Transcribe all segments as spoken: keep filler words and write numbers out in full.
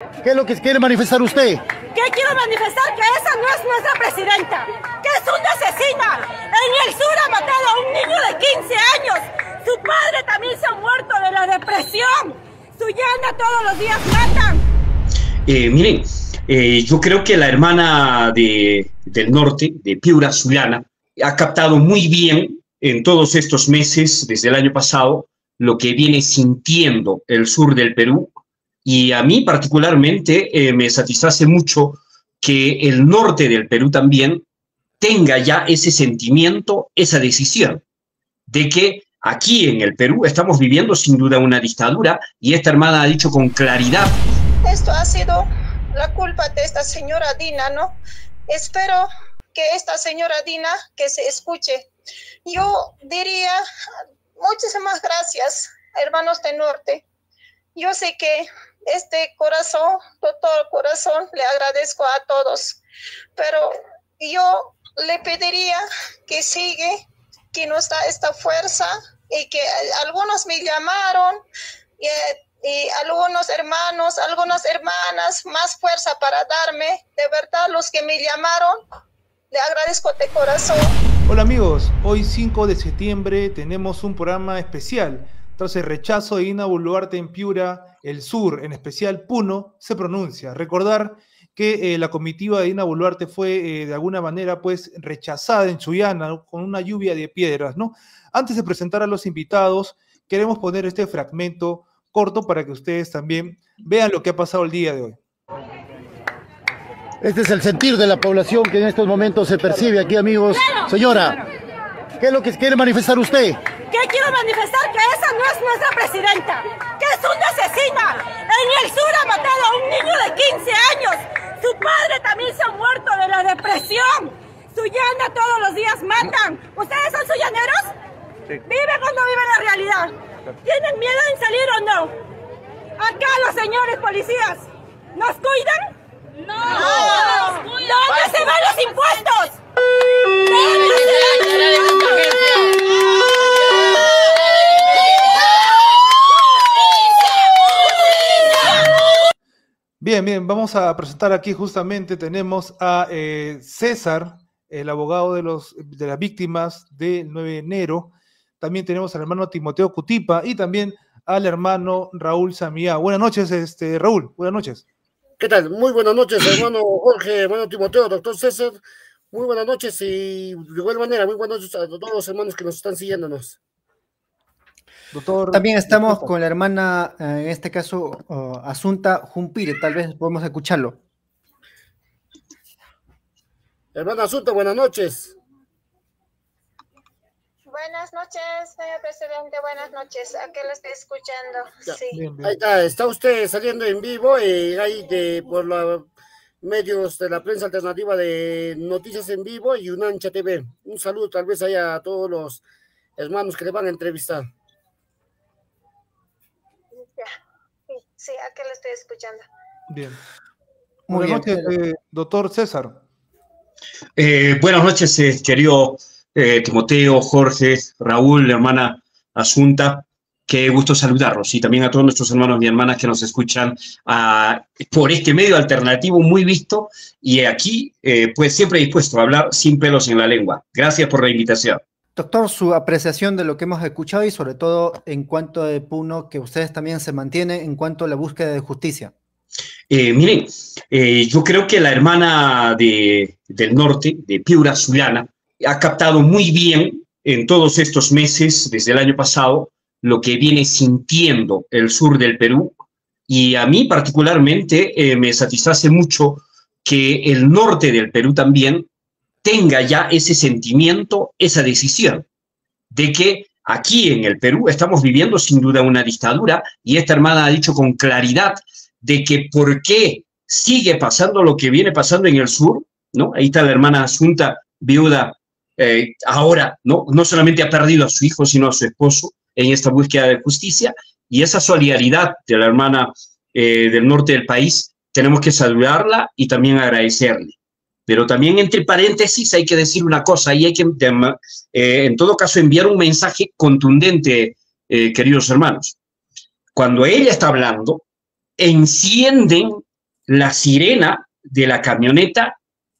¿Qué es lo que quiere manifestar usted? ¿Qué quiero manifestar? Que esa no es nuestra presidenta, que es una asesina. En el sur ha matado a un niño de quince años. Su padre también se ha muerto de la depresión. Sullana todos los días matan. Eh, miren, eh, yo creo que la hermana de, del norte, de Piura, Sullana, ha captado muy bien en todos estos meses, desde el año pasado, lo que viene sintiendo el sur del Perú. Y a mí particularmente eh, me satisface mucho que el norte del Perú también tenga ya ese sentimiento, esa decisión de que aquí en el Perú estamos viviendo sin duda una dictadura, y esta hermana ha dicho con claridad. Esto ha sido la culpa de esta señora Dina, ¿no? Espero que esta señora Dina, que se escuche. Yo diría muchísimas gracias, hermanos del norte. Yo sé que este corazón, todo corazón, le agradezco a todos, pero yo le pediría que sigue, que nos da esta fuerza, y que algunos me llamaron, y, y algunos hermanos, algunas hermanas, más fuerza para darme. De verdad, los que me llamaron, le agradezco de corazón. Hola amigos, hoy cinco de septiembre tenemos un programa especial. Tras el rechazo de Dina Boluarte en Piura, el sur, en especial Puno, se pronuncia. Recordar que eh, la comitiva de Dina Boluarte fue eh, de alguna manera pues rechazada en Sullana, ¿no?, con una lluvia de piedras, ¿no? Antes de presentar a los invitados, queremos poner este fragmento corto para que ustedes también vean lo que ha pasado el día de hoy. Este es el sentir de la población que en estos momentos se percibe aquí, amigos. Señora, ¿qué es lo que quiere manifestar usted? ¿Qué quiero manifestar? Que esa no es nuestra presidenta, que es una asesina. En el sur ha matado a un niño de quince años. Su padre también se ha muerto de la depresión. Sullana todos los días matan. ¿Ustedes son sullaneros? Sí. ¿Viven o no viven la realidad? ¿Tienen miedo en salir o no? Acá los señores policías, ¿nos cuidan? ¡No! ¡No! ¿Dónde se van los impuestos? ¿Dónde se van los impuestos? Bien, bien, vamos a presentar aquí justamente, tenemos a eh, César, el abogado de, los, de las víctimas del nueve de enero. También tenemos al hermano Timoteo Cutipa y también al hermano Raúl Samía. Buenas noches, este, Raúl, buenas noches. ¿Qué tal? Muy buenas noches, hermano Jorge, hermano Timoteo, doctor César. Muy buenas noches y de igual manera, muy buenas noches a todos los hermanos que nos están siguiéndonos. Doctor, también estamos con la hermana, en este caso, uh, Asunta Jumpire, tal vez podemos escucharlo. Hermana Asunta, buenas noches. Buenas noches, señor presidente, buenas noches. Aquí lo estoy escuchando. Ya, sí. Bien, bien. Ahí está, está usted saliendo en vivo y ahí de, por los medios de la prensa alternativa de Noticias en Vivo y Unancha T V. Un saludo tal vez ahí a todos los hermanos que le van a entrevistar. Sí, aquí lo estoy escuchando. Bien. Muy buenas noches, eh, doctor César. Eh, buenas noches, eh, querido eh, Timoteo, Jorge, Raúl, hermana Asunta. Qué gusto saludarlos, y también a todos nuestros hermanos y hermanas que nos escuchan uh, por este medio alternativo muy visto, y aquí eh, pues siempre dispuesto a hablar sin pelos en la lengua. Gracias por la invitación. Doctor, su apreciación de lo que hemos escuchado y sobre todo en cuanto a Puno, que ustedes también se mantienen en cuanto a la búsqueda de justicia. Eh, miren, eh, yo creo que la hermana de, del norte, de Piura, Sullana, ha captado muy bien en todos estos meses, desde el año pasado, lo que viene sintiendo el sur del Perú, y a mí particularmente eh, me satisface mucho que el norte del Perú también tenga ya ese sentimiento, esa decisión de que aquí en el Perú estamos viviendo sin duda una dictadura, y esta hermana ha dicho con claridad de que por qué sigue pasando lo que viene pasando en el sur, ¿no? Ahí está la hermana Asunta, viuda, eh, ahora, ¿no? No solamente ha perdido a su hijo, sino a su esposo en esta búsqueda de justicia, y esa solidaridad de la hermana eh, del norte del país, tenemos que saludarla y también agradecerle. Pero también, entre paréntesis, hay que decir una cosa, y hay que, eh, en todo caso, enviar un mensaje contundente, eh, queridos hermanos. Cuando ella está hablando, encienden la sirena de la camioneta,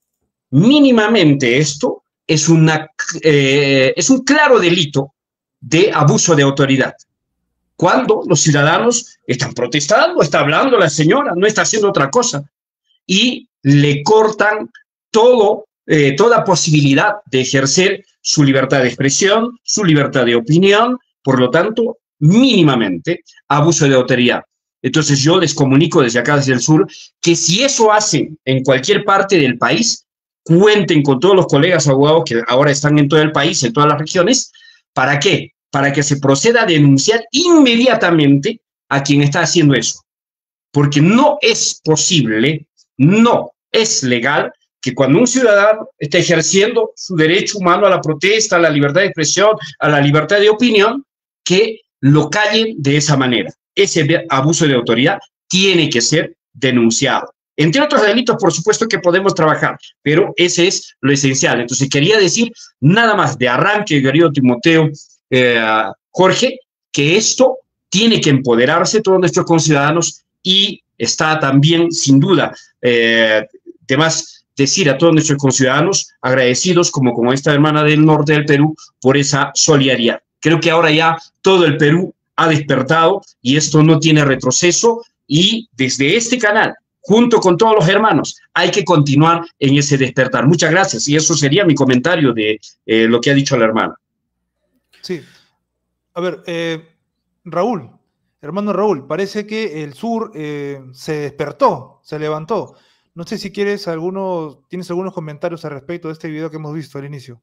mínimamente esto es, una, eh, es un claro delito de abuso de autoridad. Cuando los ciudadanos están protestando, está hablando la señora, no está haciendo otra cosa, y le cortan todo, eh, toda posibilidad de ejercer su libertad de expresión, su libertad de opinión, por lo tanto, mínimamente abuso de autoridad. Entonces yo les comunico desde acá, desde el sur, que si eso hacen en cualquier parte del país, cuenten con todos los colegas abogados que ahora están en todo el país, en todas las regiones. ¿Para qué? Para que se proceda a denunciar inmediatamente a quien está haciendo eso. Porque no es posible, no es legal que cuando un ciudadano está ejerciendo su derecho humano a la protesta, a la libertad de expresión, a la libertad de opinión, que lo callen de esa manera. Ese abuso de autoridad tiene que ser denunciado. Entre otros delitos, por supuesto que podemos trabajar, pero ese es lo esencial. Entonces, quería decir nada más de arranque, querido Timoteo, eh, Jorge, que esto tiene que empoderarse todos nuestros conciudadanos y está también, sin duda, eh, de más decir a todos nuestros conciudadanos agradecidos, como, como esta hermana del norte del Perú, por esa solidaridad. Creo que ahora ya todo el Perú ha despertado y esto no tiene retroceso y desde este canal, junto con todos los hermanos, hay que continuar en ese despertar. Muchas gracias y eso sería mi comentario de eh, lo que ha dicho la hermana. Sí. A ver, eh, Raúl, hermano Raúl, parece que el sur eh, se despertó, se levantó. No sé si quieres algunos, tienes algunos comentarios al respecto de este video que hemos visto al inicio.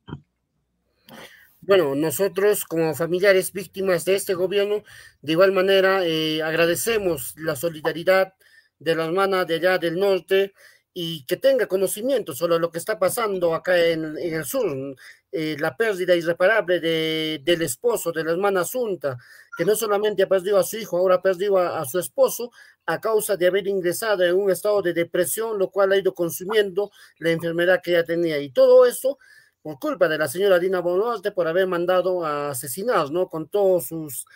Bueno, nosotros como familiares víctimas de este gobierno, de igual manera eh, agradecemos la solidaridad de la hermana de allá del norte y que tenga conocimiento sobre lo que está pasando acá en, en el sur, eh, la pérdida irreparable de, del esposo, de la hermana Asunta, que no solamente ha perdido a su hijo, ahora ha perdido a, a su esposo a causa de haber ingresado en un estado de depresión, lo cual ha ido consumiendo la enfermedad que ella tenía. Y todo eso por culpa de la señora Dina Boluarte por haber mandado a asesinar, ¿no? Con todos sus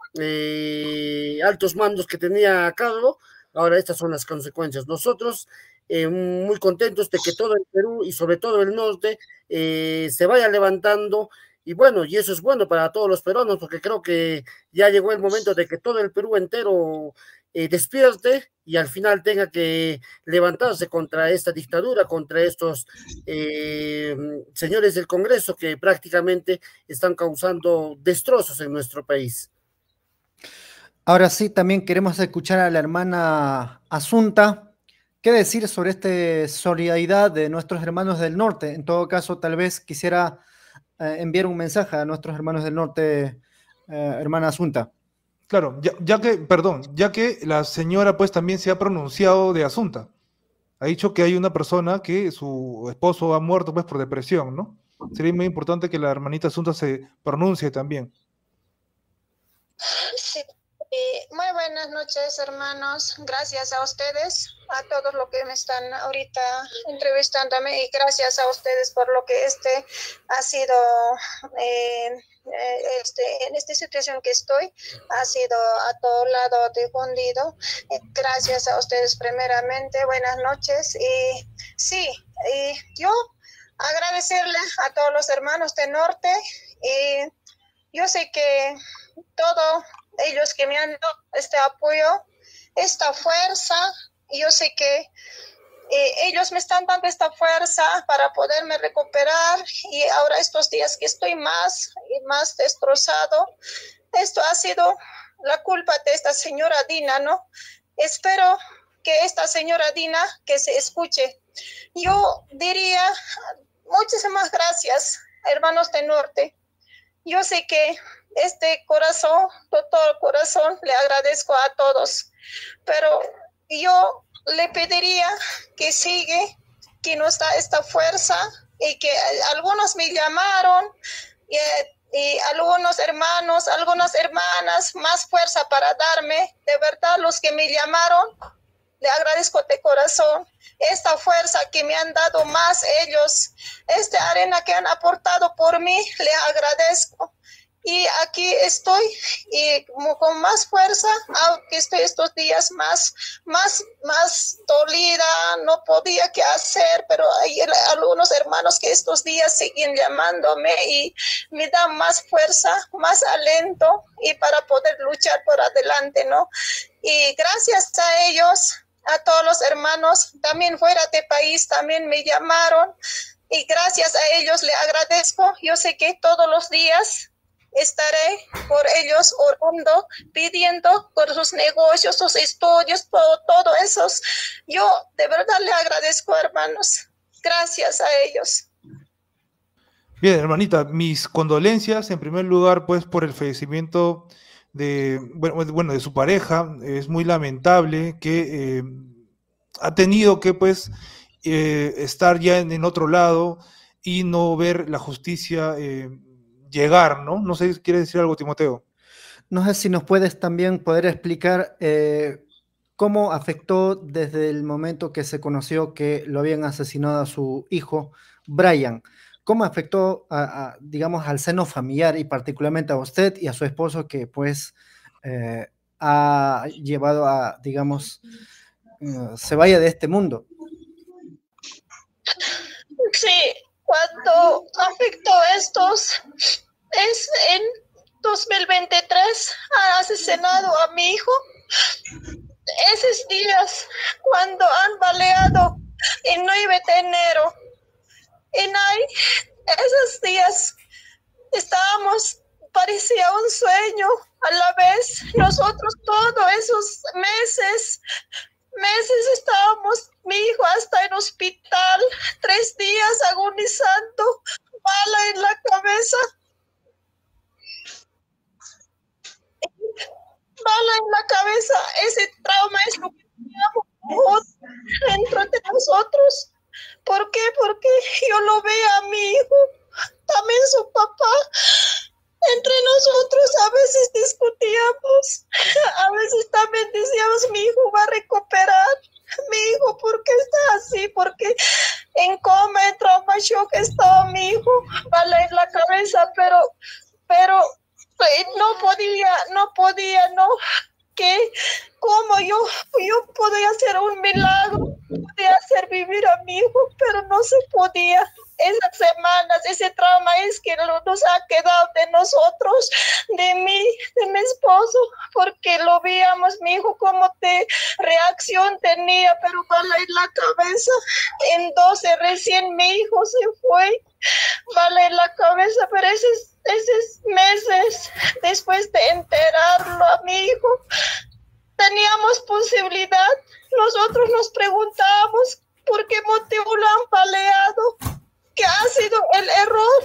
eh, altos mandos que tenía a cargo. Ahora estas son las consecuencias. Nosotros eh, muy contentos de que todo el Perú y sobre todo el norte eh, se vaya levantando y bueno, y eso es bueno para todos los peruanos porque creo que ya llegó el momento de que todo el Perú entero eh, despierte y al final tenga que levantarse contra esta dictadura, contra estos eh, señores del Congreso que prácticamente están causando destrozos en nuestro país. Ahora sí, también queremos escuchar a la hermana Asunta. ¿Qué decir sobre esta solidaridad de nuestros hermanos del norte? En todo caso, tal vez quisiera eh, enviar un mensaje a nuestros hermanos del norte, eh, hermana Asunta. Claro, ya, ya que, perdón, ya que la señora pues también se ha pronunciado de Asunta. Ha dicho que hay una persona que su esposo ha muerto pues por depresión, ¿no? Sería muy importante que la hermanita Asunta se pronuncie también. Sí. Eh, muy buenas noches, hermanos. Gracias a ustedes, a todos los que me están ahorita entrevistándome y gracias a ustedes por lo que este ha sido, eh, este, en esta situación que estoy, ha sido a todo lado difundido. Eh, gracias a ustedes primeramente. Buenas noches. Y sí, y yo agradecerle a todos los hermanos del norte. Y yo sé que todo ellos que me han dado este apoyo, esta fuerza, y yo sé que eh, ellos me están dando esta fuerza para poderme recuperar y ahora estos días que estoy más y más destrozado, esto ha sido la culpa de esta señora Dina, ¿no? Espero que esta señora Dina que se escuche. Yo diría muchísimas gracias, hermanos del norte. Yo sé que este corazón, de todo corazón, le agradezco a todos, pero yo le pediría que sigue, que nos da esta fuerza y que algunos me llamaron y, y algunos hermanos, algunas hermanas, más fuerza para darme, de verdad los que me llamaron, le agradezco de corazón esta fuerza que me han dado más ellos, esta arena que han aportado por mí, le agradezco. Y aquí estoy y como con más fuerza, aunque estoy estos días más, más, más dolida, no podía qué hacer, pero hay algunos hermanos que estos días siguen llamándome y me dan más fuerza, más alento y para poder luchar por adelante, ¿no? Y gracias a ellos, a todos los hermanos, también fuera de país, también me llamaron y gracias a ellos le agradezco. Yo sé que todos los días estaré por ellos orando, pidiendo por sus negocios, sus estudios, por todo eso. Yo de verdad le agradezco, hermanos. Gracias a ellos. Bien, hermanita, mis condolencias en primer lugar, pues, por el fallecimiento de, bueno, bueno, de su pareja. Es muy lamentable que eh, ha tenido que, pues, eh, estar ya en, en otro lado y no ver la justicia eh, llegar, ¿no? No sé si quieres decir algo, Timoteo. No sé si nos puedes también poder explicar eh, cómo afectó desde el momento que se conoció que lo habían asesinado a su hijo, Brian. ¿Cómo afectó, a, a, digamos, al seno familiar y particularmente a usted y a su esposo que, pues, eh, ha llevado a, digamos, uh, se vaya de este mundo? Sí, cuando afectó estos, es en dos mil veintitrés, ha asesinado a mi hijo. Esos días, cuando han baleado el nueve de enero, en ahí, esos días, estábamos, parecía un sueño, a la vez, nosotros todos esos meses, meses estábamos, mi hijo hasta en hospital, tres días agonizando, bala en la cabeza, bala en la cabeza. Ese trauma es lo que teníamos dentro de nosotros. ¿Por qué? Porque yo lo veo a mi hijo, también su papá. Entre nosotros a veces discutíamos, a veces también decíamos, mi hijo va a recuperar, mi hijo, ¿por qué está así? Porque en coma, en trauma, shock estaba mi hijo, bala en la cabeza, pero, pero no podía, no podía, no, que como yo, yo podía hacer un milagro, podía hacer vivir a mi hijo, pero no se podía. Esas semanas, ese trauma es que nos ha quedado de nosotros, de mí, de mi esposo, porque lo veíamos, mi hijo, como de reacción tenía, pero bala en la cabeza. En doce recién mi hijo se fue, bala en la cabeza, pero esos, esos meses después de enterarlo a mi hijo, teníamos posibilidad. Nosotros nos preguntábamos por qué motivo lo han baleado. ¿Qué ha sido el error?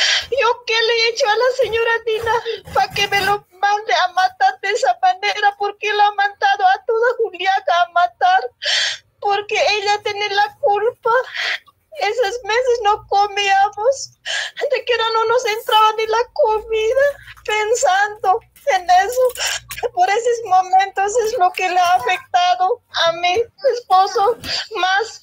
¿Yo qué le he hecho a la señora Dina para que me lo mande a matar de esa manera? ¿Por qué lo ha mandado a toda Juliaca a matar? Porque ella tiene la culpa. Esos meses no comíamos, de que no nos entraba ni la comida, pensando en eso. Por esos momentos es lo que le ha afectado a mi esposo más.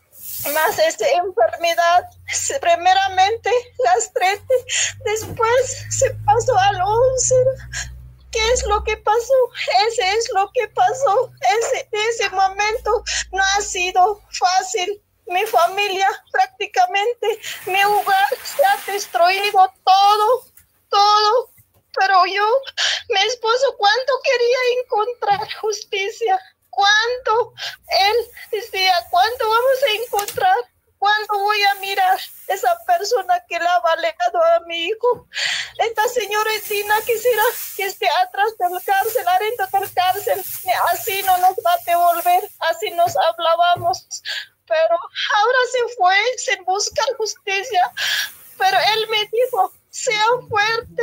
Más esta enfermedad, primeramente gastritis, después se pasó al úlcera. ¿Qué es lo que pasó? Ese es lo que pasó. Ese, ese momento no ha sido fácil. Mi familia prácticamente, mi hogar se ha destruido todo, todo. Pero yo, mi esposo, ¿cuánto quería encontrar justicia? ¿Cuándo? Él decía, ¿cuándo vamos a encontrar? ¿Cuándo voy a mirar esa persona que le ha baleado a mi hijo? Esta señora Dina quisiera que esté atrás del cárcel, adentro del cárcel. Así no nos va a devolver, así nos hablábamos. Pero ahora se fue sin buscar justicia. Pero él me dijo, sea fuerte,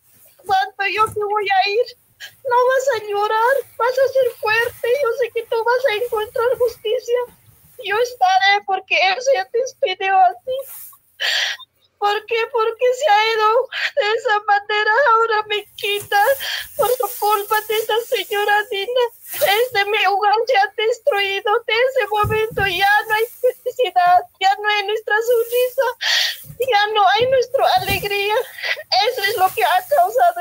cuando yo te voy a ir. No vas a llorar, vas a ser fuerte, yo sé que tú vas a encontrar justicia. Yo estaré porque él se despidió así. ¿Por qué? Porque se ha ido de esa manera, ahora me quita por su culpa de esta señora Dina. Desde mi hogar se ha destruido, de ese momento ya no hay felicidad, ya no hay nuestra sonrisa, ya no hay nuestra alegría. Eso es lo que ha causado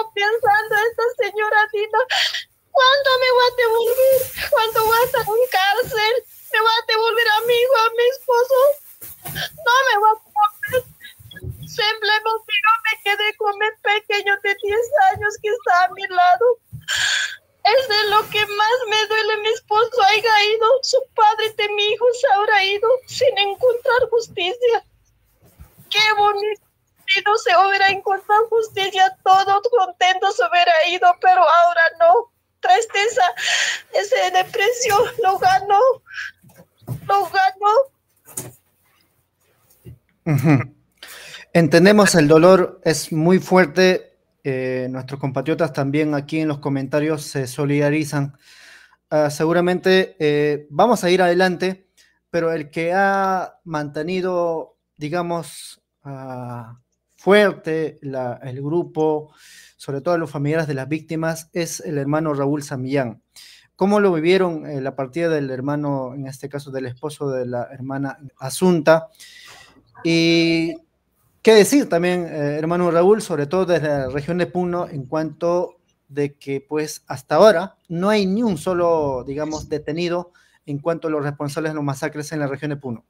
pensando esta señora Dina, ¿cuándo me va a devolver? ¿Cuándo va a estar en cárcel? ¿Me va a devolver a mi hijo, a mi esposo? No me va a devolver. Simplemente yo me quedé con mi pequeño de diez años que está a mi lado. Es de lo que más me duele. Mi esposo haya ido, su padre de mi hijo se habrá ido sin encontrar justicia. Qué bonito se hubiera encontrado justicia, todos contentos se hubiera ido, pero ahora no. Tristeza, ese depresión lo ganó, lo ganó. Uh-huh. Entendemos el dolor, es muy fuerte. Eh, nuestros compatriotas también aquí en los comentarios se solidarizan. Uh, seguramente eh, vamos a ir adelante, pero el que ha mantenido, digamos, uh, fuerte la, el grupo, sobre todo los familiares de las víctimas, es el hermano Raúl Samillán. ¿Cómo lo vivieron eh, la partida del hermano, en este caso del esposo de la hermana Asunta? Y qué decir también, eh, hermano Raúl, sobre todo desde la región de Puno, en cuanto de que pues hasta ahora no hay ni un solo, digamos, detenido en cuanto a los responsables de los masacres en la región de Puno.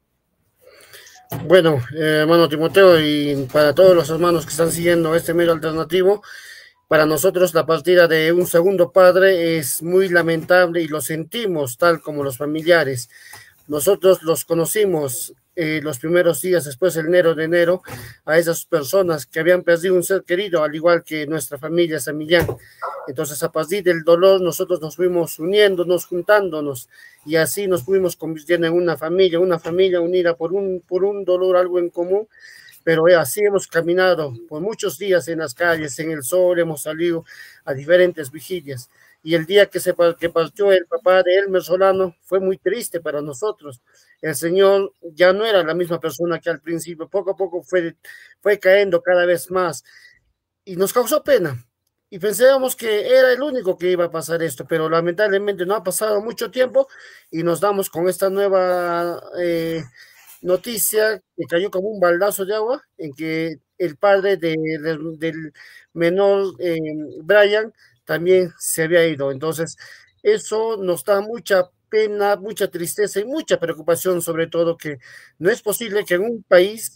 Bueno, eh, hermano Timoteo, y para todos los hermanos que están siguiendo este medio alternativo, para nosotros la partida de un segundo padre es muy lamentable y lo sentimos tal como los familiares. Nosotros los conocimos eh, los primeros días después del enero de enero a esas personas que habían perdido un ser querido, al igual que nuestra familia Samillán. Entonces, a partir del dolor, nosotros nos fuimos uniéndonos, juntándonos, y así nos fuimos convirtiendo en una familia, una familia unida por un, por un dolor, algo en común. Pero eh, así hemos caminado por muchos días en las calles, en el sol, hemos salido a diferentes vigilias. Y el día que, se, que partió el papá de Elmer Solano fue muy triste para nosotros. El Señor ya no era la misma persona que al principio, poco a poco fue, fue cayendo cada vez más y nos causó pena. Y pensábamos que era el único que iba a pasar esto, pero lamentablemente no ha pasado mucho tiempo y nos damos con esta nueva eh, noticia que cayó como un baldazo de agua, en que el padre de, de, del menor eh, Brian también se había ido. Entonces, eso nos da mucha pena, mucha tristeza y mucha preocupación, sobre todo que no es posible que en un país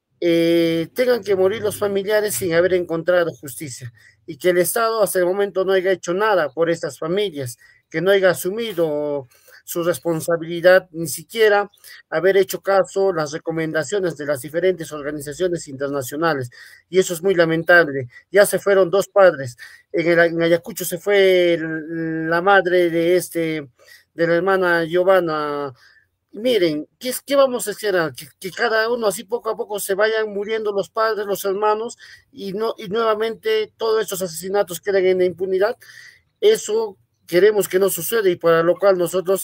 eh, tengan que morir los familiares sin haber encontrado justicia, y que el Estado hasta el momento no haya hecho nada por estas familias, que no haya asumido su responsabilidad, ni siquiera haber hecho caso a las recomendaciones de las diferentes organizaciones internacionales, y eso es muy lamentable. Ya se fueron dos padres, en, el, en Ayacucho se fue el, la madre de este, de la hermana Giovanna. Miren, ¿qué, qué vamos a esperar? Que, que cada uno así poco a poco se vayan muriendo los padres, los hermanos, y, no, y nuevamente todos estos asesinatos queden en la impunidad. Eso queremos que no suceda, y para lo cual nosotros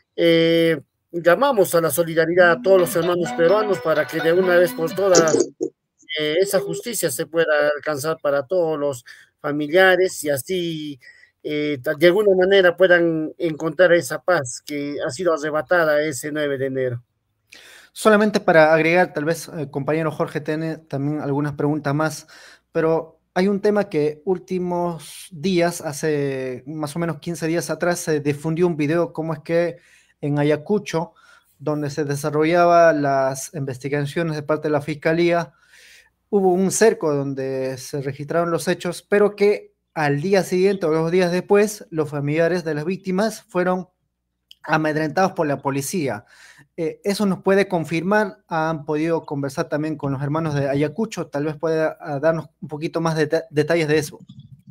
eh, llamamos a la solidaridad a todos los hermanos peruanos para que de una vez por todas eh, esa justicia se pueda alcanzar para todos los familiares, y así eh, de alguna manera puedan encontrar esa paz que ha sido arrebatada ese nueve de enero. Solamente para agregar, tal vez el compañero Jorge tiene también algunas preguntas más, pero hay un tema que últimos días, hace más o menos quince días atrás, se difundió un video cómo es que en Ayacucho, donde se desarrollaban las investigaciones de parte de la Fiscalía, hubo un cerco donde se registraron los hechos, pero que al día siguiente o dos días después, los familiares de las víctimas fueron amedrentados por la policía. Eh, ¿Eso nos puede confirmar? ¿Han podido conversar también con los hermanos de Ayacucho? Tal vez pueda uh, darnos un poquito más de detalles de eso.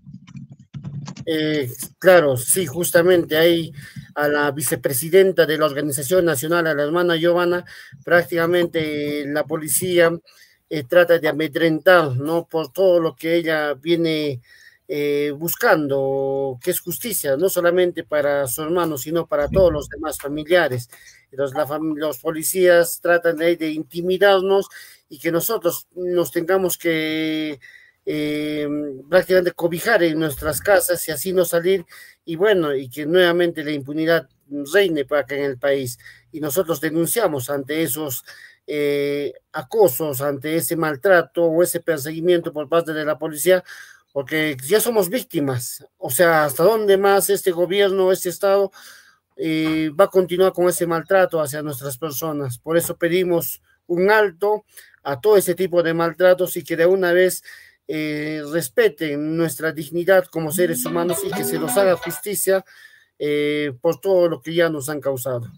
Eh, claro, sí, justamente ahí a la vicepresidenta de la Organización Nacional, a la hermana Giovanna, prácticamente eh, la policía eh, trata de amedrentar, ¿no? Por todo lo que ella viene Eh, buscando, que es justicia, no solamente para su hermano, sino para todos los demás familiares. Entonces, la fam los policías tratan de, de intimidarnos y que nosotros nos tengamos que eh, prácticamente cobijar en nuestras casas y así no salir, y bueno, y que nuevamente la impunidad reine para acá en el país. Y nosotros denunciamos ante esos eh, acosos, ante ese maltrato o ese perseguimiento por parte de la policía. porque ya somos víctimas. O sea, ¿hasta dónde más este gobierno, este Estado eh, va a continuar con ese maltrato hacia nuestras personas? Por eso pedimos un alto a todo ese tipo de maltratos y que de una vez eh, respeten nuestra dignidad como seres humanos y que se nos haga justicia eh, por todo lo que ya nos han causado.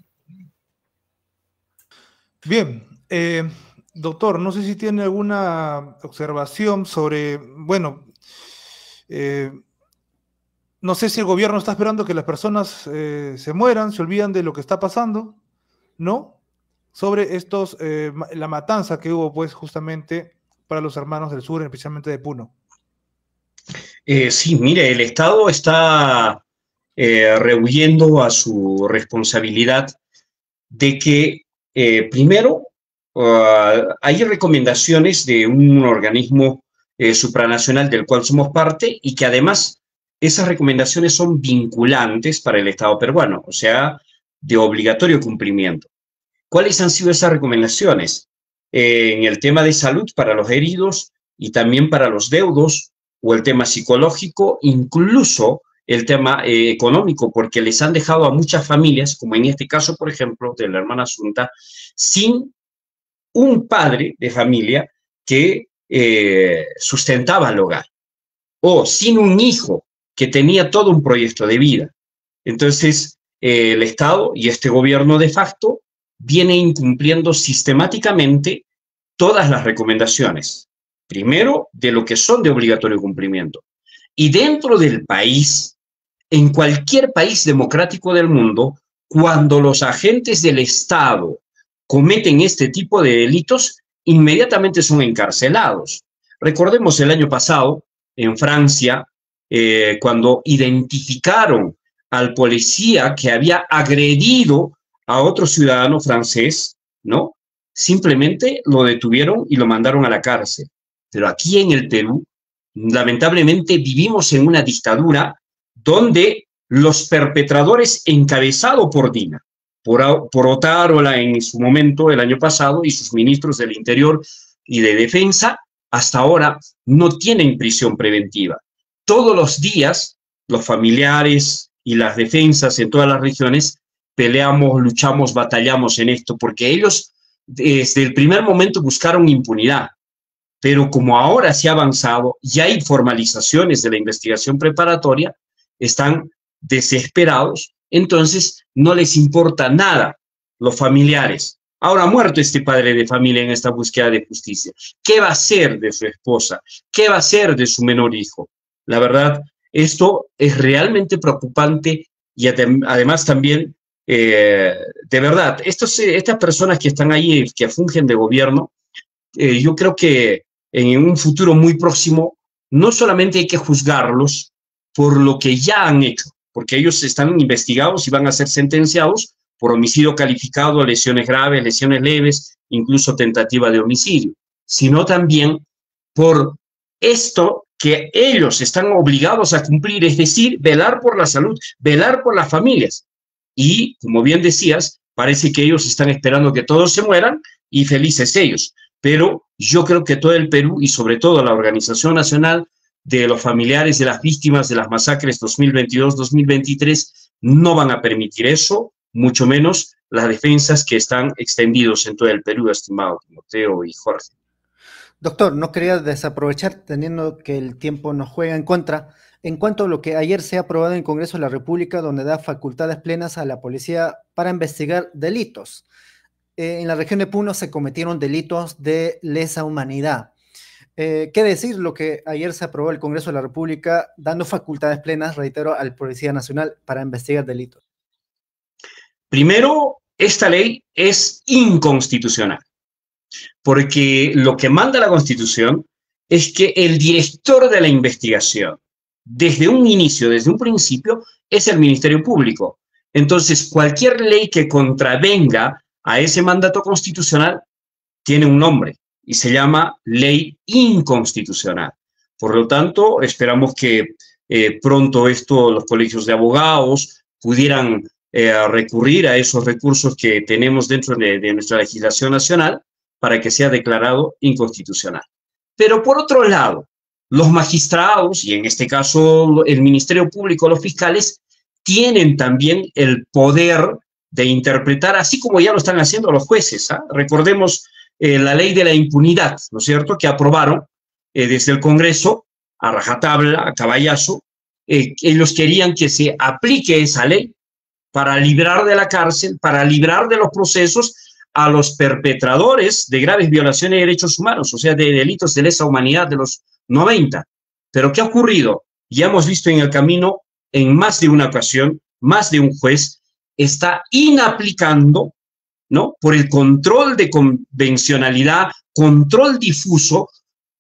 Bien, eh, doctor, no sé si tiene alguna observación sobre, bueno, eh, no sé si el gobierno está esperando que las personas eh, se mueran, se olvidan de lo que está pasando, ¿no? Sobre estos, eh, la matanza que hubo, pues, justamente para los hermanos del sur, especialmente de Puno. Eh, sí, mire, el Estado está eh, rehuyendo a su responsabilidad de que, eh, primero, uh, hay recomendaciones de un organismo eh, supranacional del cual somos parte y que además esas recomendaciones son vinculantes para el Estado peruano, o sea, de obligatorio cumplimiento. ¿Cuáles han sido esas recomendaciones? Eh, en el tema de salud para los heridos y también para los deudos, o el tema psicológico, incluso el tema eh, económico, porque les han dejado a muchas familias, como en este caso, por ejemplo, de la hermana Asunta, sin un padre de familia que eh, sustentaba el hogar, o sin un hijo que tenía todo un proyecto de vida. Entonces, eh, el Estado y este gobierno de facto viene incumpliendo sistemáticamente todas las recomendaciones. Primero, de lo que son de obligatorio cumplimiento. Y dentro del país, en cualquier país democrático del mundo, cuando los agentes del Estado cometen este tipo de delitos, inmediatamente son encarcelados. Recordemos el año pasado, en Francia, eh, cuando identificaron al policía que había agredido a otro ciudadano francés, ¿no? Simplemente lo detuvieron y lo mandaron a la cárcel. Pero aquí en el Perú, lamentablemente vivimos en una dictadura donde los perpetradores, encabezados por Dina, por, por Otárola en su momento, el año pasado, y sus ministros del Interior y de Defensa, hasta ahora no tienen prisión preventiva. Todos los días, los familiares y las defensas en todas las regiones peleamos, luchamos, batallamos en esto, porque ellos desde el primer momento buscaron impunidad. Pero como ahora se ha avanzado y hay formalizaciones de la investigación preparatoria, están desesperados, entonces no les importa nada los familiares. Ahora ha muerto este padre de familia en esta búsqueda de justicia. ¿Qué va a hacer de su esposa? ¿Qué va a hacer de su menor hijo? La verdad, esto es realmente preocupante y además también, eh, de verdad, estos, estas personas que están ahí, que fungen de gobierno, eh, yo creo que en un futuro muy próximo, no solamente hay que juzgarlos por lo que ya han hecho, porque ellos están investigados y van a ser sentenciados por homicidio calificado, lesiones graves, lesiones leves, incluso tentativa de homicidio, sino también por esto que ellos están obligados a cumplir, es decir, velar por la salud, velar por las familias. Y, como bien decías, parece que ellos están esperando que todos se mueran y felices ellos. Pero yo creo que todo el Perú y sobre todo la Organización Nacional de los Familiares de las Víctimas de las Masacres dos mil veintidós dos mil veintitrés no van a permitir eso, mucho menos las defensas que están extendidos en todo el Perú, estimado Timoteo y Jorge. Doctor, no quería desaprovechar, teniendo que el tiempo nos juega en contra, en cuanto a lo que ayer se ha aprobado en el Congreso de la República, donde da facultades plenas a la policía para investigar delitos. Eh, en la región de Puno se cometieron delitos de lesa humanidad. Eh, ¿Qué decir lo que ayer se aprobó en el Congreso de la República, dando facultades plenas, reitero, al Policía Nacional para investigar delitos? Primero, esta ley es inconstitucional, porque lo que manda la Constitución es que el director de la investigación, desde un inicio, desde un principio, es el Ministerio Público. Entonces, cualquier ley que contravenga a ese mandato constitucional tiene un nombre y se llama ley inconstitucional. Por lo tanto, esperamos que eh, pronto esto, los colegios de abogados pudieran eh, recurrir a esos recursos que tenemos dentro de, de nuestra legislación nacional para que sea declarado inconstitucional. Pero por otro lado, los magistrados, y en este caso el Ministerio Público, los fiscales, tienen también el poder de interpretar, así como ya lo están haciendo los jueces. ¿ah? Recordemos eh, la ley de la impunidad, ¿no es cierto?, que aprobaron eh, desde el Congreso, a rajatabla, a caballazo. Eh, ellos querían que se aplique esa ley para librar de la cárcel, para librar de los procesos a los perpetradores de graves violaciones de derechos humanos, o sea, de delitos de lesa humanidad de los noventa. Pero ¿qué ha ocurrido? Ya hemos visto en el camino, en más de una ocasión, más de un juez está inaplicando, ¿no?, por el control de convencionalidad, control difuso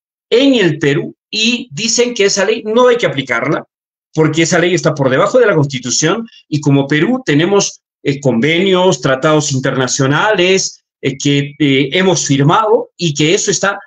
en el Perú, y dicen que esa ley no hay que aplicarla, porque esa ley está por debajo de la Constitución, y como Perú tenemos eh, convenios, tratados internacionales eh, que eh, hemos firmado, y que eso está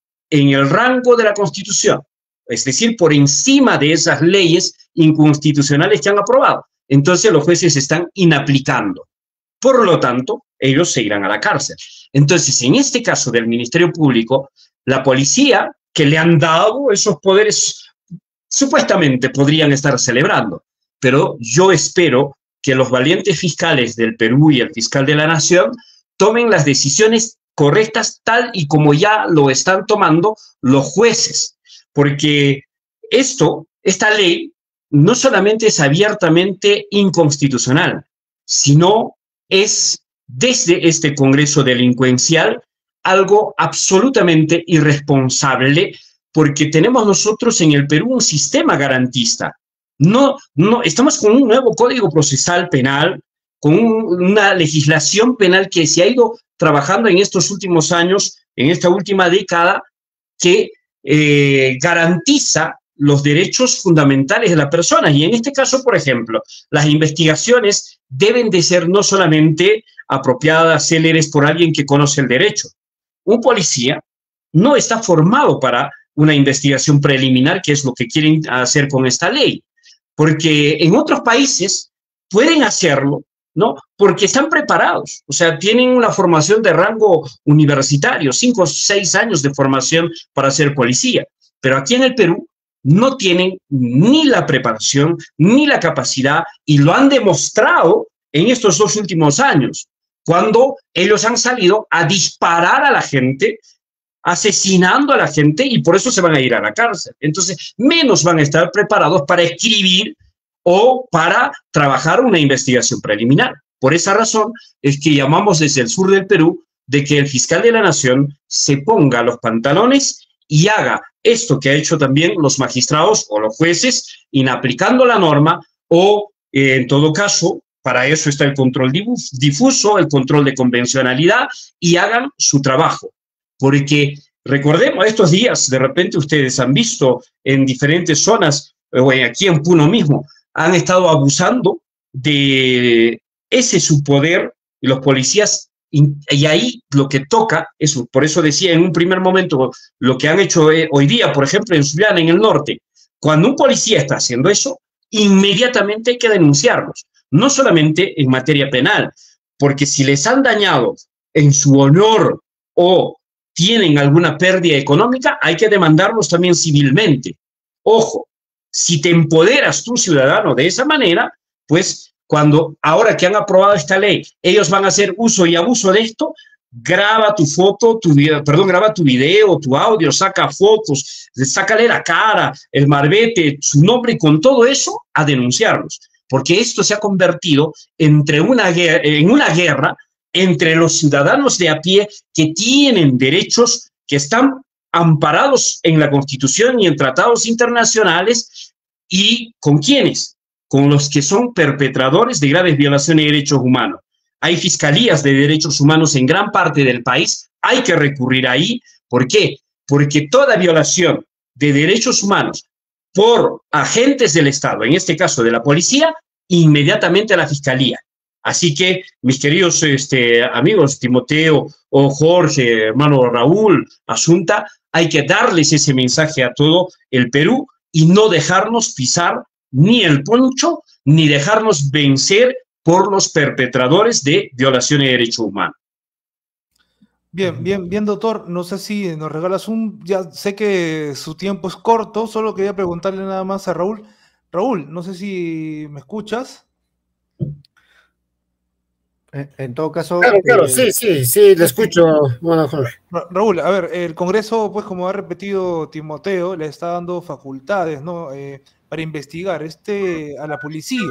en el rango de la Constitución, es decir, por encima de esas leyes inconstitucionales que han aprobado. Entonces los jueces están inaplicando. Por lo tanto, ellos se irán a la cárcel. Entonces, en este caso del Ministerio Público, la policía, que le han dado esos poderes, supuestamente podrían estar celebrando, pero yo espero que los valientes fiscales del Perú y el fiscal de la Nación tomen las decisiones correctas tal y como ya lo están tomando los jueces, porque esto, esta ley, no solamente es abiertamente inconstitucional, sino es desde este Congreso delincuencial algo absolutamente irresponsable, porque tenemos nosotros en el Perú un sistema garantista. No, no, estamos con un nuevo Código Procesal Penal, con un, una legislación penal que se ha ido trabajando en estos últimos años, en esta última década, que eh, garantiza los derechos fundamentales de las personas. Y en este caso, por ejemplo, las investigaciones deben de ser no solamente apropiadas, céleres por alguien que conoce el derecho. Un policía no está formado para una investigación preliminar, que es lo que quieren hacer con esta ley, porque en otros países pueden hacerlo, ¿no?, porque están preparados, o sea, tienen una formación de rango universitario, cinco o seis años de formación para ser policía, pero aquí en el Perú no tienen ni la preparación ni la capacidad, y lo han demostrado en estos dos últimos años, cuando ellos han salido a disparar a la gente, asesinando a la gente, y por eso se van a ir a la cárcel. Entonces, menos van a estar preparados para escribir o para trabajar una investigación preliminar. Por esa razón es que llamamos desde el sur del Perú de que el fiscal de la Nación se ponga los pantalones y haga esto que ha hecho también los magistrados o los jueces, inaplicando la norma, o eh, en todo caso, para eso está el control difuso, el control de convencionalidad, y hagan su trabajo. Porque recordemos, estos días, de repente ustedes han visto en diferentes zonas, o aquí en Puno mismo, han estado abusando de ese su poder, y los policías, y, y ahí lo que toca, eso, por eso decía en un primer momento, lo que han hecho eh, hoy día, por ejemplo, en Sullana, en el norte, cuando un policía está haciendo eso, inmediatamente hay que denunciarlos, no solamente en materia penal, porque si les han dañado en su honor o tienen alguna pérdida económica, hay que demandarlos también civilmente. Ojo, si te empoderas tú, ciudadano, de esa manera, pues cuando, ahora que han aprobado esta ley, ellos van a hacer uso y abuso de esto, graba tu foto, tu video, perdón, graba tu video, tu audio, saca fotos, sácale la cara, el marbete, su nombre, y con todo eso a denunciarlos. Porque esto se ha convertido entre una guerra, en una guerra entre los ciudadanos de a pie que tienen derechos que están amparados en la Constitución y en tratados internacionales, y ¿con quiénes? Con los que son perpetradores de graves violaciones de derechos humanos. Hay fiscalías de derechos humanos en gran parte del país, hay que recurrir ahí. ¿Por qué? Porque toda violación de derechos humanos por agentes del Estado, en este caso de la policía, inmediatamente a la fiscalía. Así que, mis queridos este, amigos, Timoteo o Jorge, hermano Raúl, Asunta, hay que darles ese mensaje a todo el Perú y no dejarnos pisar ni el poncho, ni dejarnos vencer por los perpetradores de violaciones de derechos humanos. Bien, bien, bien, doctor. No sé si nos regalas un... Ya sé que su tiempo es corto, solo quería preguntarle nada más a Raúl. Raúl, no sé si me escuchas. En todo caso... Claro, claro, eh, sí, sí, sí, le escucho. Bueno, Jorge. Ra- Raúl, a ver, el Congreso, pues como ha repetido Timoteo, le está dando facultades, ¿no? Eh, para investigar este, a la policía.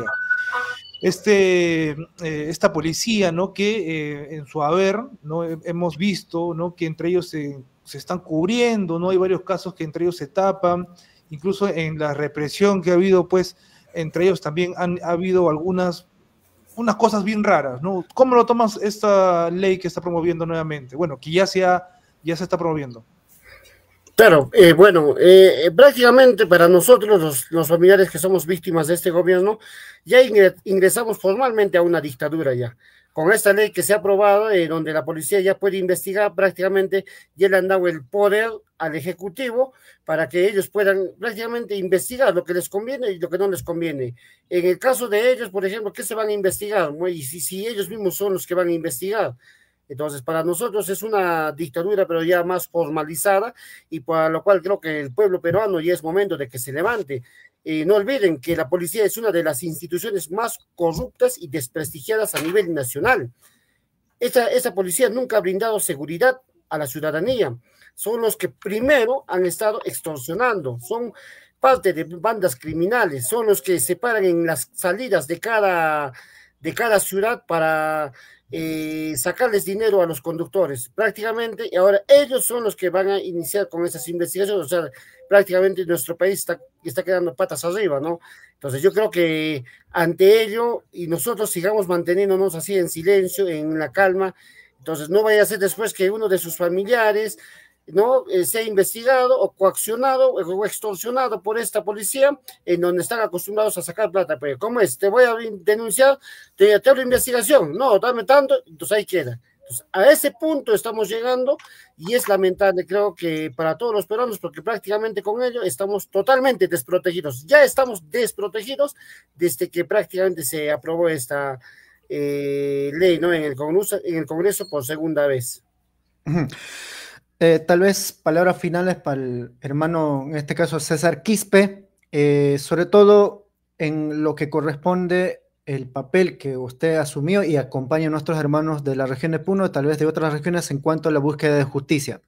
Este, eh, esta policía, ¿no? Que eh, en su haber, ¿no? Hemos visto, ¿no? Que entre ellos se, se están cubriendo, ¿no? Hay varios casos que entre ellos se tapan, incluso en la represión que ha habido, pues, entre ellos también han ha habido algunas unas cosas bien raras, ¿no? ¿Cómo lo tomas esta ley que está promoviendo nuevamente? Bueno, que ya se, ha, ya se está promoviendo. Claro, eh, bueno, eh, prácticamente para nosotros, los, los familiares que somos víctimas de este gobierno, ya ingresamos formalmente a una dictadura ya. Con esta ley que se ha aprobado, eh, donde la policía ya puede investigar, prácticamente ya le han dado el poder al Ejecutivo para que ellos puedan prácticamente investigar lo que les conviene y lo que no les conviene. En el caso de ellos, por ejemplo, ¿qué se van a investigar? Y si, si ellos mismos son los que van a investigar. Entonces, para nosotros es una dictadura, pero ya más formalizada, y para lo cual creo que el pueblo peruano ya es momento de que se levante. Eh, no olviden que la policía es una de las instituciones más corruptas y desprestigiadas a nivel nacional. Esa, esa policía nunca ha brindado seguridad a la ciudadanía. Son los que primero han estado extorsionando, son parte de bandas criminales, son los que se paran en las salidas de cada, de cada ciudad para eh, sacarles dinero a los conductores, prácticamente, y ahora ellos son los que van a iniciar con esas investigaciones. O sea, prácticamente nuestro país está, está quedando patas arriba, ¿no? Entonces yo creo que ante ello, y nosotros sigamos manteniéndonos así en silencio, en la calma, entonces no vaya a ser después que uno de sus familiares, ¿no? Eh, sea investigado o coaccionado o extorsionado por esta policía, en donde están acostumbrados a sacar plata. Pero ¿cómo es? Te voy a denunciar, te, te abro investigación, no, dame tanto, entonces ahí queda. Entonces, a ese punto estamos llegando, y es lamentable, creo que para todos los peruanos, porque prácticamente con ello estamos totalmente desprotegidos. Ya estamos desprotegidos desde que prácticamente se aprobó esta eh, ley, ¿no? En el Congreso, en el Congreso por segunda vez. Uh-huh. Eh, tal vez palabras finales para el hermano, en este caso César Quispe, eh, sobre todo en lo que corresponde el papel que usted asumió y acompaña a nuestros hermanos de la región de Puno, tal vez de otras regiones, en cuanto a la búsqueda de justicia.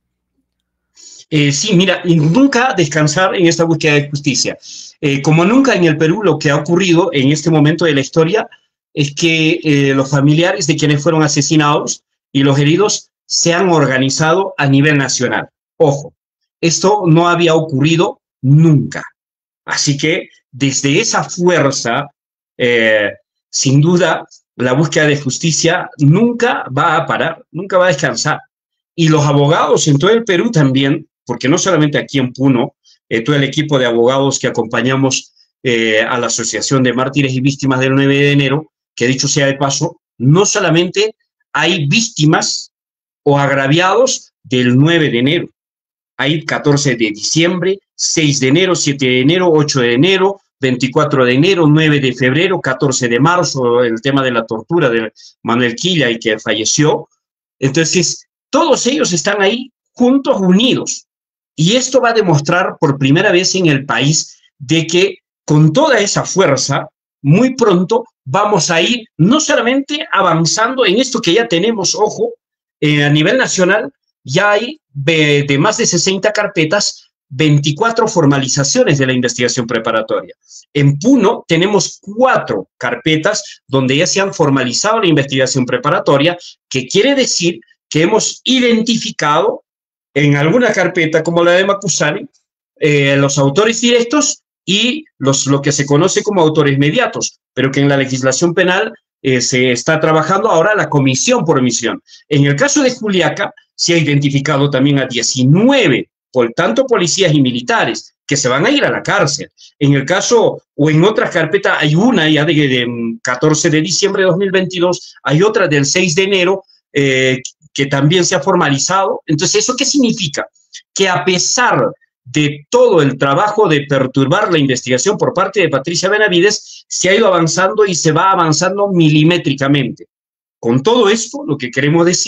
Eh, sí, mira, y nunca descansar en esta búsqueda de justicia. Eh, como nunca en el Perú, lo que ha ocurrido en este momento de la historia es que eh, los familiares de quienes fueron asesinados y los heridos se han organizado a nivel nacional. Ojo, esto no había ocurrido nunca. Así que desde esa fuerza, eh, sin duda, la búsqueda de justicia nunca va a parar, nunca va a descansar. Y los abogados en todo el Perú también, porque no solamente aquí en Puno, eh, todo el equipo de abogados que acompañamos eh, a la Asociación de Mártires y Víctimas del nueve de enero, que dicho sea de paso, no solamente hay víctimas o agraviados del nueve de enero. Hay catorce de diciembre, seis de enero, siete de enero, ocho de enero, veinticuatro de enero, nueve de febrero, catorce de marzo, el tema de la tortura de Manuel Quilla y que falleció. Entonces, todos ellos están ahí juntos, unidos. Y esto va a demostrar por primera vez en el país de que con toda esa fuerza, muy pronto vamos a ir no solamente avanzando en esto que ya tenemos, ojo, Eh, a nivel nacional ya hay de, de más de sesenta carpetas, veinticuatro formalizaciones de la investigación preparatoria. En Puno tenemos cuatro carpetas donde ya se han formalizado la investigación preparatoria, que quiere decir que hemos identificado en alguna carpeta, como la de Macusani, eh, los autores directos y los, lo que se conoce como autores mediatos, pero que en la legislación penal Eh, se está trabajando ahora la comisión por omisión. En el caso de Juliaca, se ha identificado también a diecinueve, por tanto, policías y militares, que se van a ir a la cárcel. En el caso, o en otras carpetas, hay una ya de, de catorce de diciembre de dos mil veintidós, hay otra del seis de enero, eh, que también se ha formalizado. Entonces, ¿eso qué significa? Que a pesar de todo el trabajo de perturbar la investigación por parte de Patricia Benavides, se ha ido avanzando y se va avanzando milimétricamente. Con todo esto, lo que queremos decir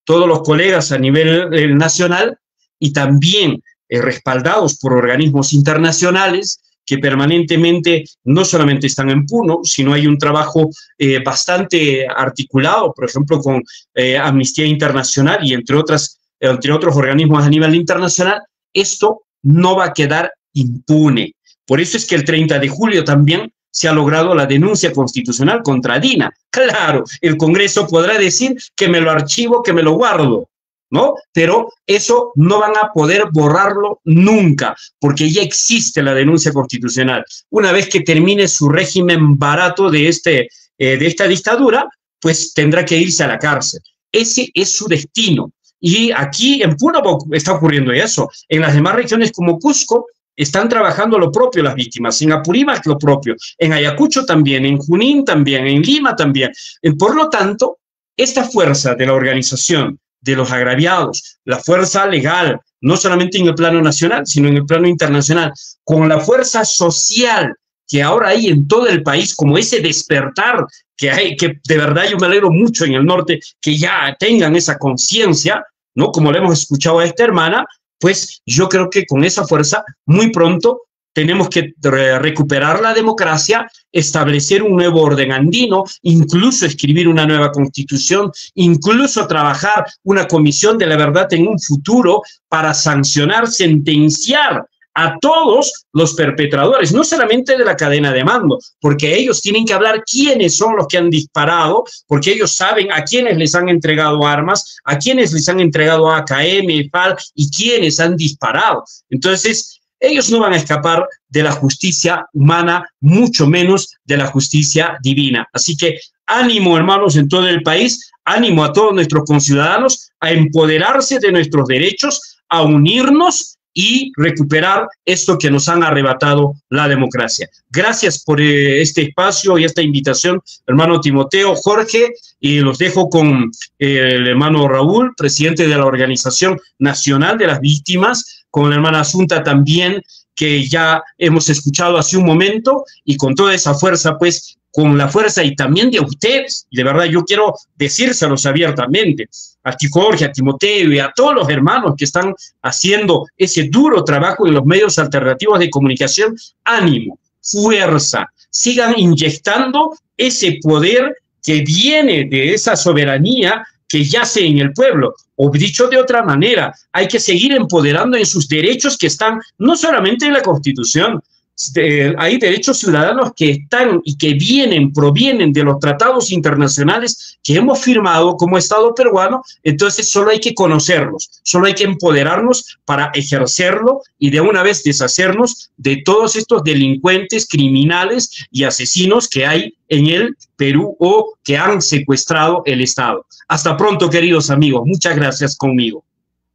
todos los colegas a nivel eh, nacional y también eh, respaldados por organismos internacionales que permanentemente no solamente están en Puno, sino hay un trabajo eh, bastante articulado, por ejemplo, con eh, Amnistía Internacional y entre, otras, entre otros organismos a nivel internacional. Esto no va a quedar impune. Por eso es que el treinta de julio también se ha logrado la denuncia constitucional contra Dina. Claro, el Congreso podrá decir que me lo archivo, que me lo guardo, ¿no? Pero eso no van a poder borrarlo nunca, porque ya existe la denuncia constitucional. Una vez que termine su régimen barato de, este, eh, de esta dictadura, pues tendrá que irse a la cárcel. Ese es su destino. Y aquí en Puno está ocurriendo eso. En las demás regiones como Cusco están trabajando lo propio las víctimas, en Apurímac lo propio, en Ayacucho también, en Junín también, en Lima también. Por lo tanto, esta fuerza de la organización de los agraviados, la fuerza legal, no solamente en el plano nacional, sino en el plano internacional, con la fuerza social que ahora hay en todo el país, como ese despertar que hay, que de verdad yo me alegro mucho en el norte, que ya tengan esa conciencia, ¿no? Como le hemos escuchado a esta hermana, pues yo creo que con esa fuerza muy pronto tenemos que re recuperar la democracia, establecer un nuevo orden andino, incluso escribir una nueva constitución, incluso trabajar una comisión de la verdad en un futuro para sancionar, sentenciar a todos los perpetradores, no solamente de la cadena de mando, porque ellos tienen que hablar quiénes son los que han disparado, porque ellos saben a quiénes les han entregado armas, a quiénes les han entregado A K M, F A L y quiénes han disparado. Entonces, ellos no van a escapar de la justicia humana, mucho menos de la justicia divina. Así que ánimo, hermanos, en todo el país, ánimo a todos nuestros conciudadanos a empoderarse de nuestros derechos, a unirnos y recuperar esto que nos han arrebatado la democracia. Gracias por eh, este espacio y esta invitación, hermano Timoteo, Jorge, y los dejo con eh, el hermano Raúl, presidente de la Organización Nacional de las Víctimas, con la hermana Asunta también, que ya hemos escuchado hace un momento, y con toda esa fuerza, pues, con la fuerza y también de ustedes, y de verdad yo quiero decírselos abiertamente, a ti Jorge, a Timoteo y a todos los hermanos que están haciendo ese duro trabajo en los medios alternativos de comunicación, ánimo, fuerza, sigan inyectando ese poder que viene de esa soberanía que yace en el pueblo, o dicho de otra manera, hay que seguir empoderando en sus derechos que están no solamente en la Constitución. De, hay derechos ciudadanos que están y que vienen, provienen de los tratados internacionales que hemos firmado como Estado peruano. Entonces solo hay que conocerlos, solo hay que empoderarnos para ejercerlo y de una vez deshacernos de todos estos delincuentes, criminales y asesinos que hay en el Perú o que han secuestrado el Estado. Hasta pronto, queridos amigos. Muchas gracias conmigo.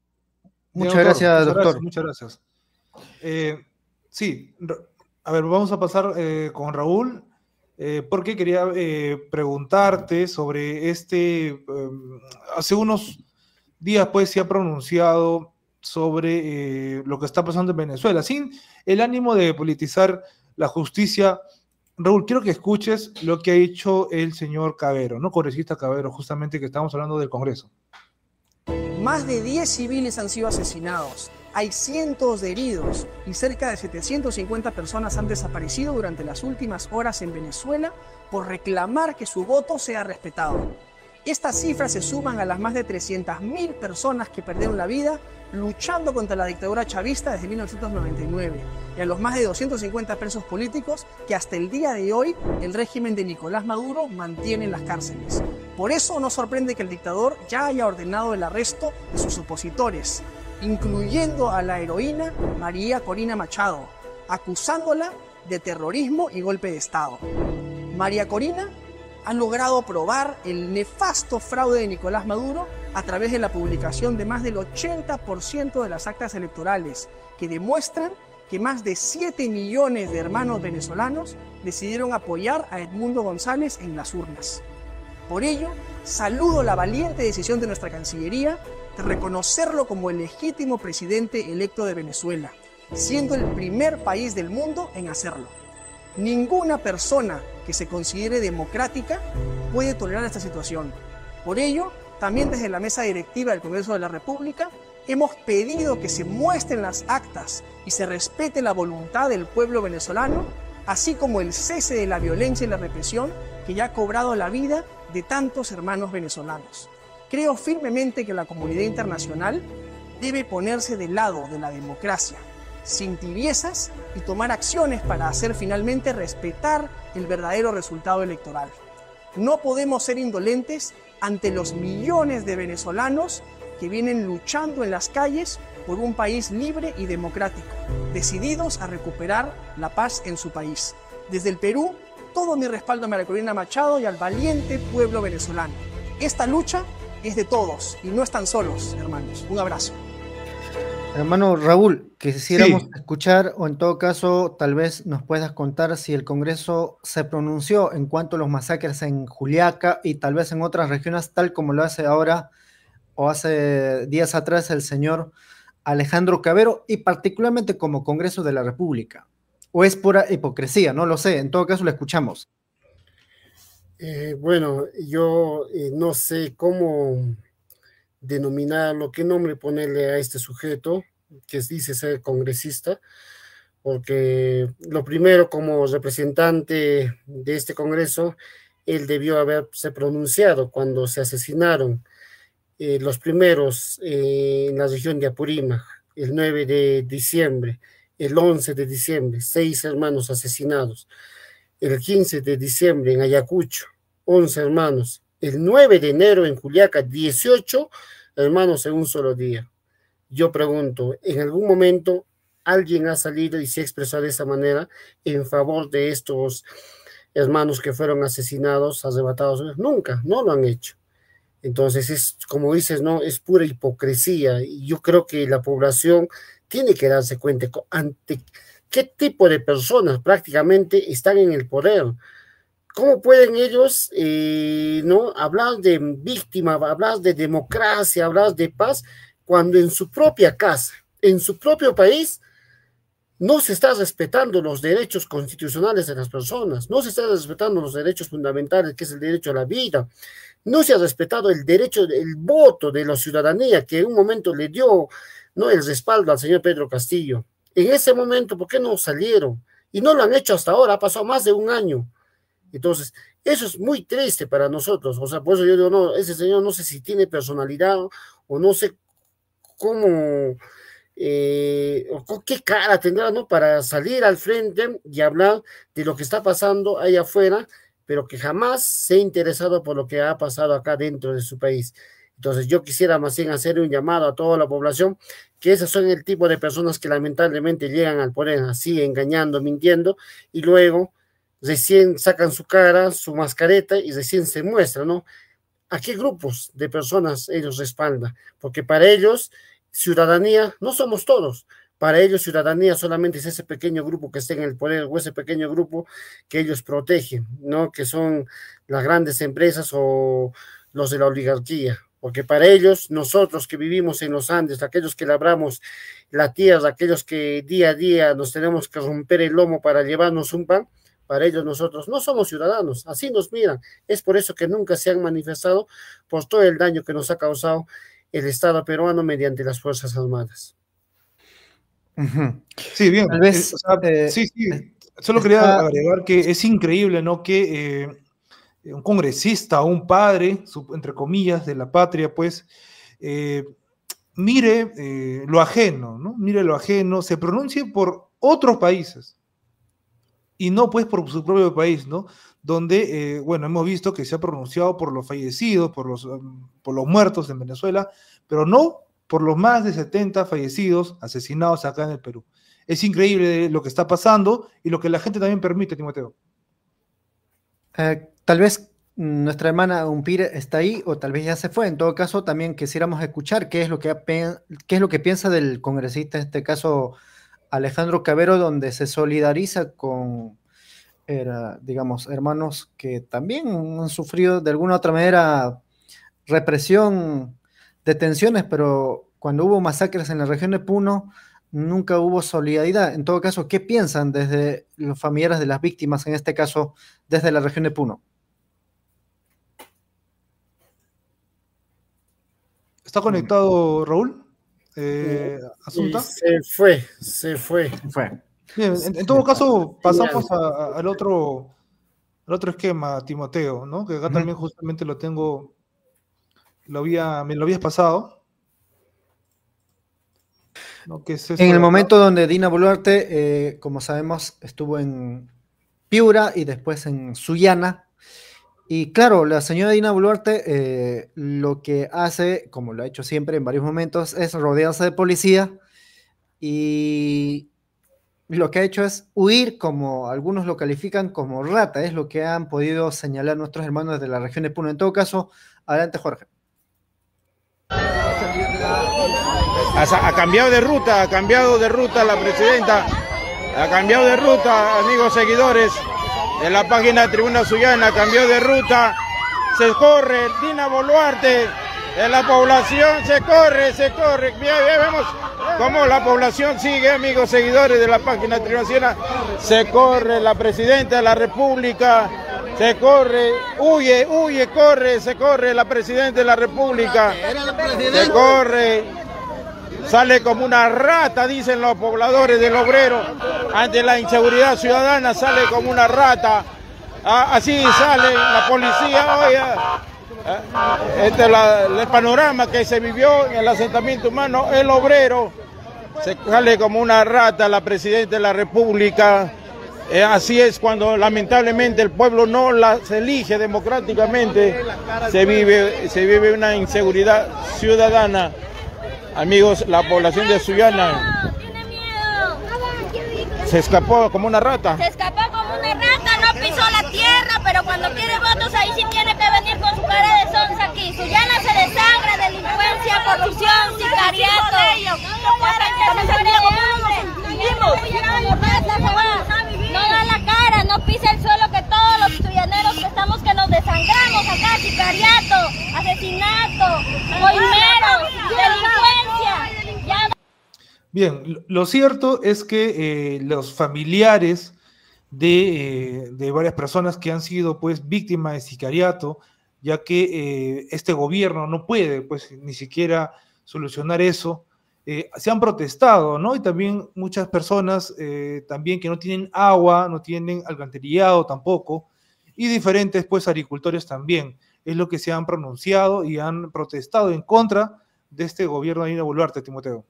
Muchas gracias, muchas doctor. Gracias, muchas gracias. Eh, sí, a ver, vamos a pasar eh, con Raúl, eh, porque quería eh, preguntarte sobre este, eh, hace unos días pues se ha pronunciado sobre eh, lo que está pasando en Venezuela, sin el ánimo de politizar la justicia. Raúl, quiero que escuches lo que ha dicho el señor Cavero, ¿no? Congresista Cavero, justamente que estamos hablando del Congreso. Más de diez civiles han sido asesinados, hay cientos de heridos y cerca de setecientas cincuenta personas han desaparecido durante las últimas horas en Venezuela por reclamar que su voto sea respetado. Estas cifras se suman a las más de trescientas mil personas que perdieron la vida luchando contra la dictadura chavista desde mil novecientos noventa y nueve y a los más de doscientos cincuenta presos políticos que hasta el día de hoy el régimen de Nicolás Maduro mantiene en las cárceles. Por eso no sorprende que el dictador ya haya ordenado el arresto de sus opositores, incluyendo a la heroína María Corina Machado, acusándola de terrorismo y golpe de Estado. María Corina ha logrado probar el nefasto fraude de Nicolás Maduro a través de la publicación de más del ochenta por ciento de las actas electorales, que demuestran que más de siete millones de hermanos venezolanos decidieron apoyar a Edmundo González en las urnas. Por ello, saludo la valiente decisión de nuestra Cancillería de reconocerlo como el legítimo presidente electo de Venezuela, siendo el primer país del mundo en hacerlo. Ninguna persona que se considere democrática puede tolerar esta situación. Por ello, también desde la mesa directiva del Congreso de la República, hemos pedido que se muestren las actas y se respete la voluntad del pueblo venezolano, así como el cese de la violencia y la represión que ya ha cobrado la vida de tantos hermanos venezolanos. Creo firmemente que la comunidad internacional debe ponerse del lado de la democracia, sin tibiezas, y tomar acciones para hacer finalmente respetar el verdadero resultado electoral. No podemos ser indolentes ante los millones de venezolanos que vienen luchando en las calles por un país libre y democrático, decididos a recuperar la paz en su país. Desde el Perú, todo mi respaldo a María Corina Machado y al valiente pueblo venezolano. Esta lucha es de todos y no están solos, hermanos. Un abrazo. Hermano Raúl, quisiéramos Sí. escuchar, o en todo caso, tal vez nos puedas contar si el Congreso se pronunció en cuanto a los masacres en Juliaca y tal vez en otras regiones, tal como lo hace ahora o hace días atrás el señor Alejandro Cabero, y particularmente como Congreso de la República. ¿O es pura hipocresía? No lo sé. En todo caso, lo escuchamos. Eh, bueno, yo eh, no sé cómo denominarlo, qué nombre ponerle a este sujeto que dice ser congresista, porque lo primero, como representante de este Congreso, él debió haberse pronunciado cuando se asesinaron eh, los primeros eh, en la región de Apurímac, el nueve de diciembre, el once de diciembre, seis hermanos asesinados, el quince de diciembre en Ayacucho, once hermanos, el nueve de enero en Juliaca, dieciocho hermanos en un solo día. Yo pregunto, ¿en algún momento alguien ha salido y se ha expresado de esa manera en favor de estos hermanos que fueron asesinados, arrebatados? Nunca, no lo han hecho. Entonces, es como dices, no, es pura hipocresía, y yo creo que la población tiene que darse cuenta ante qué tipo de personas prácticamente están en el poder. ¿Cómo pueden ellos eh, no hablar de víctima, hablar de democracia, hablar de paz, cuando en su propia casa, en su propio país, no se está respetando los derechos constitucionales de las personas, no se está respetando los derechos fundamentales, que es el derecho a la vida, no se ha respetado el derecho, el voto de la ciudadanía, que en un momento le dio, ¿no?, el respaldo al señor Pedro Castillo? En ese momento, ¿por qué no salieron? Y no lo han hecho hasta ahora, ha pasado más de un año. Entonces, eso es muy triste para nosotros. O sea, por eso yo digo, no, ese señor no sé si tiene personalidad o no sé cómo, eh, o qué cara tendrá, ¿no?, para salir al frente y hablar de lo que está pasando ahí afuera, pero que jamás se ha interesado por lo que ha pasado acá dentro de su país. Entonces, yo quisiera más bien hacer un llamado a toda la población, que esos son el tipo de personas que lamentablemente llegan al poder así, engañando, mintiendo, y luego recién sacan su cara, su mascareta, y recién se muestra, ¿no?, a qué grupos de personas ellos respaldan, porque para ellos ciudadanía no somos todos, para ellos ciudadanía solamente es ese pequeño grupo que está en el poder, o ese pequeño grupo que ellos protegen, ¿no?, que son las grandes empresas o los de la oligarquía, porque para ellos, nosotros que vivimos en los Andes, aquellos que labramos la tierra, aquellos que día a día nos tenemos que romper el lomo para llevarnos un pan, para ellos nosotros no somos ciudadanos, así nos miran. Es por eso que nunca se han manifestado por todo el daño que nos ha causado el Estado peruano mediante las Fuerzas Armadas. Uh-huh. Sí, bien. Tal vez, eh, o sea, eh, sí, sí. Solo está... quería agregar que es increíble, ¿no?, que eh, un congresista, un padre, su, entre comillas, de la patria, pues, eh, mire eh, lo ajeno, ¿no? Mire lo ajeno, se pronuncie por otros países y no pues por su propio país, ¿no? Donde, eh, bueno, hemos visto que se ha pronunciado por los fallecidos, por los, um, por los muertos en Venezuela, pero no por los más de setenta fallecidos, asesinados acá en el Perú. Es increíble lo que está pasando y lo que la gente también permite, Timoteo. Eh, tal vez nuestra hermana Umpire está ahí o tal vez ya se fue. En todo caso, también quisiéramos escuchar qué es lo que, qué es lo que piensa del congresista, en este caso Alejandro Cabero, donde se solidariza con, era, digamos, hermanos que también han sufrido de alguna u otra manera represión, detenciones, pero cuando hubo masacres en la región de Puno, nunca hubo solidaridad. En todo caso, ¿qué piensan desde los familiares de las víctimas, en este caso, desde la región de Puno? ¿Está conectado Raúl? Eh, ¿Asunta? Se fue, se fue. Fue. Bien, en, en todo caso, pasamos a- a- al otro, al otro esquema, Timoteo, ¿no? Que acá Ujú. también justamente lo tengo, lo había, me lo habías pasado. ¿No? ¿Qué es esto En de el acá? momento donde Dina Boluarte, eh, como sabemos, estuvo en Piura y después en Sullana. Y claro, la señora Dina Boluarte eh, lo que hace, como lo ha hecho siempre en varios momentos, es rodearse de policía y lo que ha hecho es huir, como algunos lo califican como rata, es lo que han podido señalar nuestros hermanos de la región de Puno. En todo caso, adelante Jorge. Ha, ha cambiado de ruta, ha cambiado de ruta la presidenta, ha cambiado de ruta, amigos seguidores de la página de Tribuna Sullana, cambió de ruta, se corre, Dina Boluarte, de la población se corre, se corre, bien, bien, vemos cómo la población sigue, amigos seguidores de la página de Tribuna Sullana, se corre la presidenta de la República, se corre, huye, huye, corre, se corre la presidenta de la República, se corre. Sale como una rata, dicen los pobladores del Obrero, ante la inseguridad ciudadana, sale como una rata. Ah, así sale la policía hoy. Ah, este es la, el panorama que se vivió en el asentamiento humano, el Obrero. Se sale como una rata la presidenta de la República. Eh, así es cuando lamentablemente el pueblo no las elige democráticamente, se vive, se vive una inseguridad ciudadana. Amigos, la población de Sullana Tiene miedo. se escapó como una rata. Se escapó como una rata, no pisó la tierra, pero cuando quiere votos ahí sí tiene que venir con su cara de sonza aquí. Sullana se desangra, delincuencia, corrupción, sicariato. No da la cara, no pisa el suelo, que todos los sullaneros que estamos que nos desangramos acá, sicariato, asesinato, coimeros, delincuencia. Ya... Bien, lo- lo cierto es que eh, los familiares de, eh, de varias personas que han sido pues víctimas de sicariato, ya que eh, este gobierno no puede pues ni siquiera solucionar eso, eh, se han protestado, ¿no? Y también muchas personas eh, también que no tienen agua, no tienen alcantarillado tampoco, y diferentes pues agricultores también, es lo que se han pronunciado y han protestado en contra de este gobierno de Dina Boluarte, Timoteo.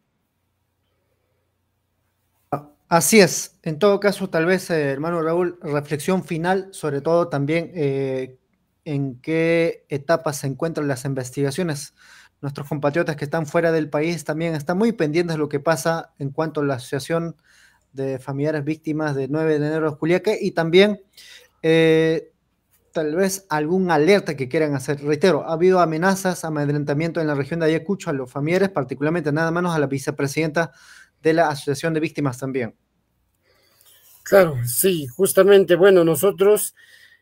Así es. En todo caso, tal vez, eh, hermano Raúl, reflexión final, sobre todo también eh, en qué etapas se encuentran las investigaciones. Nuestros compatriotas que están fuera del país también están muy pendientes de lo que pasa en cuanto a la Asociación de Familiares Víctimas de nueve de enero de Juliaca y también eh, tal vez algún alerta que quieran hacer. Reitero, ha habido amenazas, amedrentamiento en la región de Ayacucho a los familiares, particularmente nada menos a la vicepresidenta de la Asociación de Víctimas también. Claro, sí, justamente, bueno, nosotros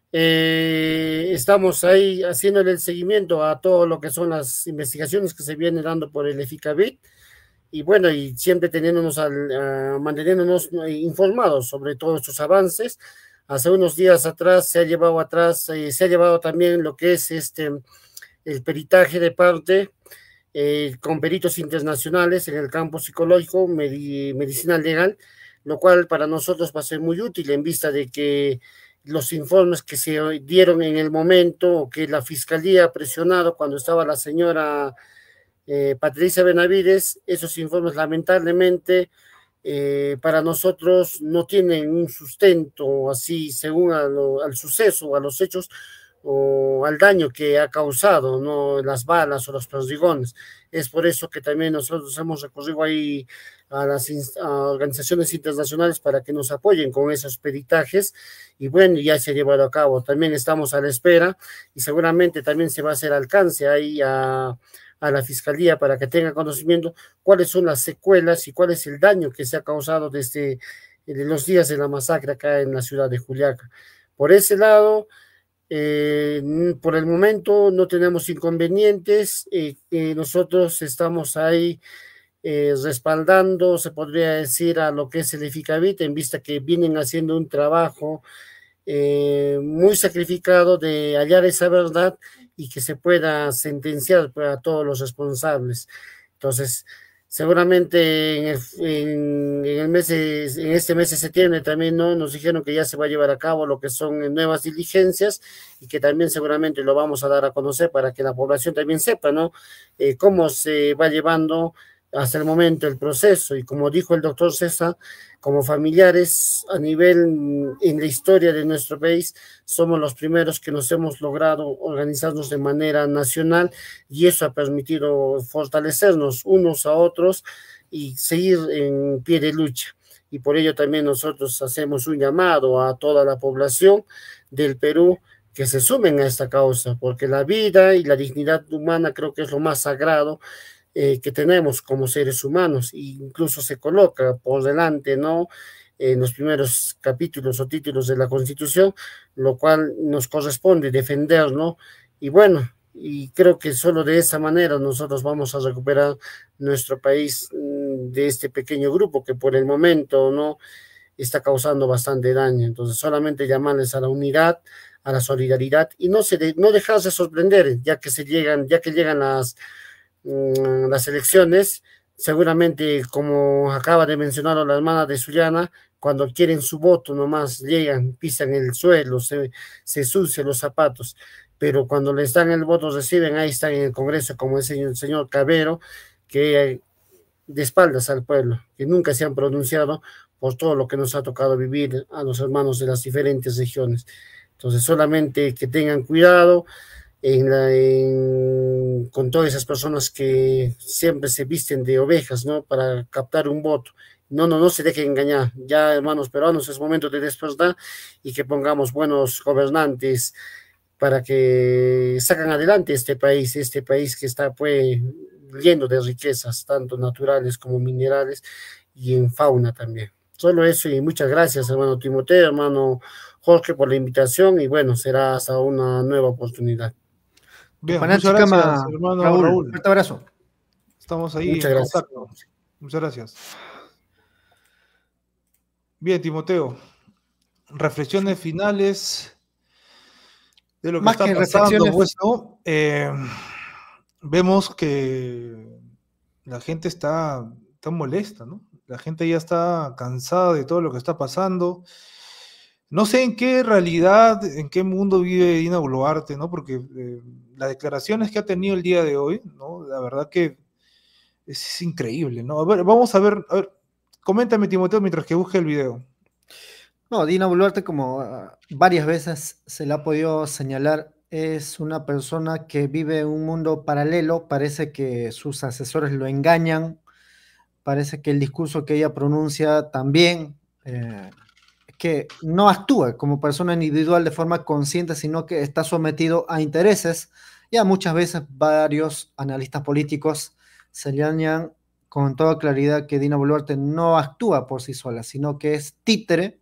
eh, estamos ahí haciéndole el seguimiento a todo lo que son las investigaciones que se vienen dando por el EFICAVIT y bueno, y siempre teniéndonos al, uh, manteniéndonos informados sobre todos estos avances. Hace unos días atrás se ha llevado atrás, eh, se ha llevado también lo que es este el peritaje de parte eh, con peritos internacionales en el campo psicológico, medi medicina legal, lo cual para nosotros va a ser muy útil en vista de que los informes que se dieron en el momento, o que la fiscalía ha presionado cuando estaba la señora eh, Patricia Benavides, esos informes lamentablemente eh, para nosotros no tienen un sustento así según a lo, al suceso, a los hechos o al daño que ha causado, no las balas o los perdigones. Es por eso que también nosotros hemos recurrido ahí a las a organizaciones internacionales para que nos apoyen con esos peritajes y bueno, ya se ha llevado a cabo. También estamos a la espera y seguramente también se va a hacer alcance ahí a, a la Fiscalía para que tenga conocimiento cuáles son las secuelas y cuál es el daño que se ha causado desde de los días de la masacre acá en la ciudad de Juliaca. Por ese lado, Eh, por el momento no tenemos inconvenientes, eh, eh, nosotros estamos ahí eh, respaldando, se podría decir, a lo que es el EFICAVIT, en vista que vienen haciendo un trabajo eh, muy sacrificado de hallar esa verdad y que se pueda sentenciar a todos los responsables. Entonces, seguramente en, el, en, en, el mes de, en este mes de septiembre también, ¿no?, nos dijeron que ya se va a llevar a cabo lo que son nuevas diligencias y que también seguramente lo vamos a dar a conocer para que la población también sepa, ¿no?, eh, cómo se va llevando hasta el momento el proceso. Y como dijo el doctor César, como familiares a nivel en la historia de nuestro país, somos los primeros que nos hemos logrado organizarnos de manera nacional y eso ha permitido fortalecernos unos a otros y seguir en pie de lucha. Y por ello también nosotros hacemos un llamado a toda la población del Perú que se sumen a esta causa, porque la vida y la dignidad humana creo que es lo más sagrado Eh, que tenemos como seres humanos, e incluso se coloca por delante, ¿no?, en los primeros capítulos o títulos de la Constitución, lo cual nos corresponde defender, ¿no? Y bueno, y creo que solo de esa manera nosotros vamos a recuperar nuestro país de este pequeño grupo que por el momento, ¿no?, está causando bastante daño. Entonces solamente llamarles a la unidad, a la solidaridad y no, se de, no dejarse sorprender, ya que se llegan, ya que llegan las las elecciones, seguramente como acaba de mencionar la hermana de Sullana, cuando quieren su voto nomás llegan, pisan el suelo, se, se ensucian los zapatos, pero cuando les dan el voto reciben, ahí están en el Congreso como ese el señor Cabero, que de espaldas al pueblo, que nunca se han pronunciado por todo lo que nos ha tocado vivir a los hermanos de las diferentes regiones. Entonces solamente que tengan cuidado En la, en, con todas esas personas que siempre se visten de ovejas, ¿no?, para captar un voto. No, no, no se dejen engañar. Ya, hermanos peruanos, es momento de despertar y que pongamos buenos gobernantes para que sacan adelante este país, este país que está pues lleno de riquezas, tanto naturales como minerales y en fauna también. Solo eso y muchas gracias, hermano Timoteo, hermano Jorge, por la invitación y bueno, será hasta una nueva oportunidad. Bien, muchas gracias, hermano Raúl. Raúl. Un fuerte abrazo. Estamos ahí Muchas en gracias. contacto. Muchas gracias. Bien, Timoteo. Reflexiones finales de lo que Más está que pasando, reflexiones- pues, ¿no? Eh, vemos que la gente está, está molesta, ¿no? La gente ya está cansada de todo lo que está pasando. No sé en qué realidad, en qué mundo vive Dina Boluarte, ¿no? Porque eh, las declaraciones que ha tenido el día de hoy, ¿no?, la verdad que es, es increíble, ¿no? A ver, vamos a ver, a ver, coméntame, Timoteo, mientras que busque el video. No, Dina Boluarte, como uh, varias veces se le ha podido señalar, es una persona que vive en un mundo paralelo. Parece que sus asesores lo engañan, parece que el discurso que ella pronuncia también, eh, que no actúa como persona individual de forma consciente, sino que está sometido a intereses. Ya muchas veces varios analistas políticos señalan con toda claridad que Dina Boluarte no actúa por sí sola, sino que es títere,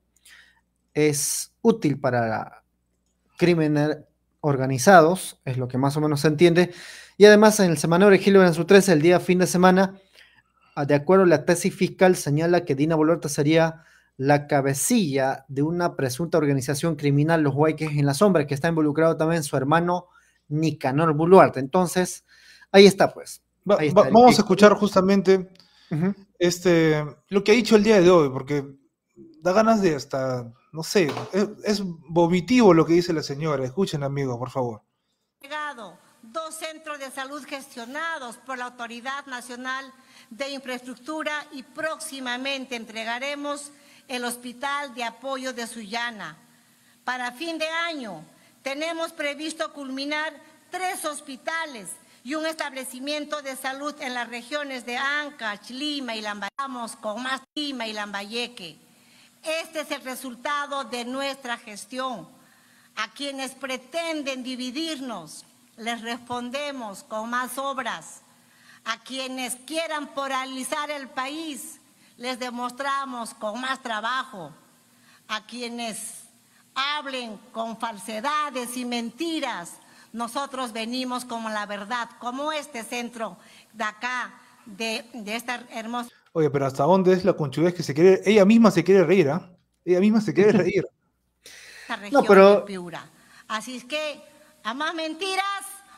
es útil para crímenes organizados, es lo que más o menos se entiende. Y además en el semanario de Gilbert en su trece, el día fin de semana, de acuerdo a la tesis fiscal, señala que Dina Boluarte sería la cabecilla de una presunta organización criminal, los Huayques en la Sombra, que está involucrado también su hermano Nicanor Boluarte. Entonces, ahí está, pues. Va- Ahí va- está. vamos a escuchar justamente Ujú. este, lo que ha dicho el día de hoy, porque da ganas de hasta, no sé, es, es vomitivo lo que dice la señora. Escuchen, amigos, por favor. Llegado dos centros de salud gestionados por la Autoridad Nacional de Infraestructura y próximamente entregaremos el Hospital de Apoyo de Sullana. Para fin de año tenemos previsto culminar tres hospitales y un establecimiento de salud en las regiones de Ancash, Lima y Lambayeque. Vamos con más Lima y Lambayeque. Este es el resultado de nuestra gestión. A quienes pretenden dividirnos, les respondemos con más obras. A quienes quieran polarizar el país, les demostramos con más trabajo. A quienes hablen con falsedades y mentiras, nosotros venimos como la verdad, como este centro de acá, de, de esta hermosa... Oye, pero ¿hasta dónde es la conchudez que se quiere? Ella misma se quiere reír, ¿ah? Ella misma se quiere reír. región No, pero- de Piura. Así es que, a más mentiras,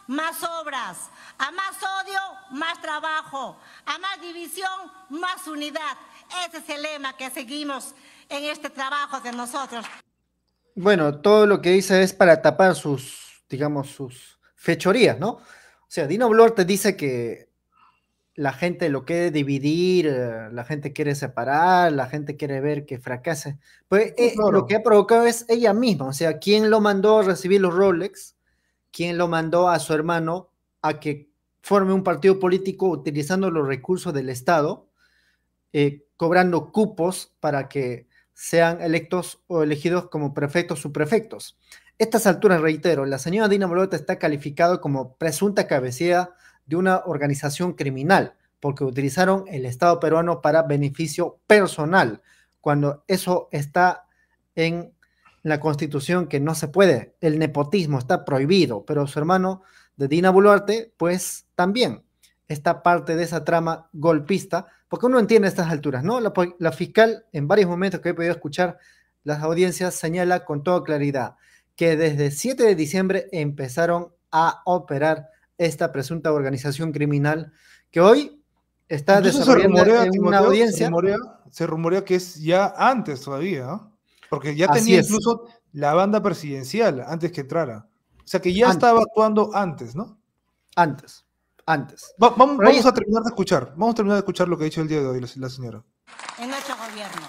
más obras, a más odio, más trabajo, a más división, más unidad. Ese es el lema que seguimos en este trabajo de nosotros. Bueno, todo lo que dice es para tapar sus, digamos, sus fechorías, ¿no? O sea, Dina Boluarte dice que la gente lo quiere dividir, eh, la gente quiere separar, la gente quiere ver que fracase. Pues eh, claro. Lo que ha provocado es ella misma, o sea, ¿quién lo mandó a recibir los Rolex? ¿Quién lo mandó a su hermano a que forme un partido político utilizando los recursos del Estado, eh, cobrando cupos para que sean electos o elegidos como prefectos o subprefectos? A estas alturas, reitero, la señora Dina Boluarte está calificada como presunta cabecilla de una organización criminal, porque utilizaron el Estado peruano para beneficio personal, cuando eso está en la Constitución, que no se puede. El nepotismo está prohibido, pero su hermano de Dina Boluarte, pues también está parte de esa trama golpista, porque uno entiende a estas alturas, ¿no? La, la fiscal, en varios momentos que he podido escuchar las audiencias, señala con toda claridad que desde siete de diciembre empezaron a operar esta presunta organización criminal que hoy está Incluso desarrollando se rumorea, en Timoteo, una audiencia. Se rumorea, se rumorea que es ya antes todavía, ¿no? Porque ya Así tenía es. incluso la banda presidencial antes que entrara. O sea que ya Antes. estaba actuando antes, ¿no? Antes, antes. Va- vamos Por ahí vamos a está. terminar de escuchar, vamos a terminar de escuchar lo que ha dicho el día de hoy la, la señora. En nuestro gobierno.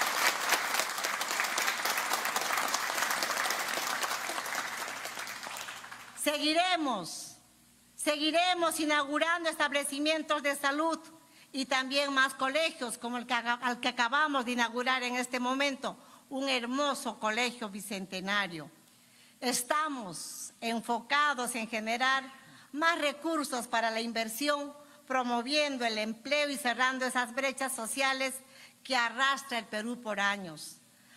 Seguiremos, seguiremos inaugurando establecimientos de salud y también más colegios como el que, al que acabamos de inaugurar en este momento, un hermoso colegio bicentenario. Estamos enfocados en generar más recursos para la inversión, promoviendo el empleo y cerrando esas brechas sociales que arrastra el Perú por años.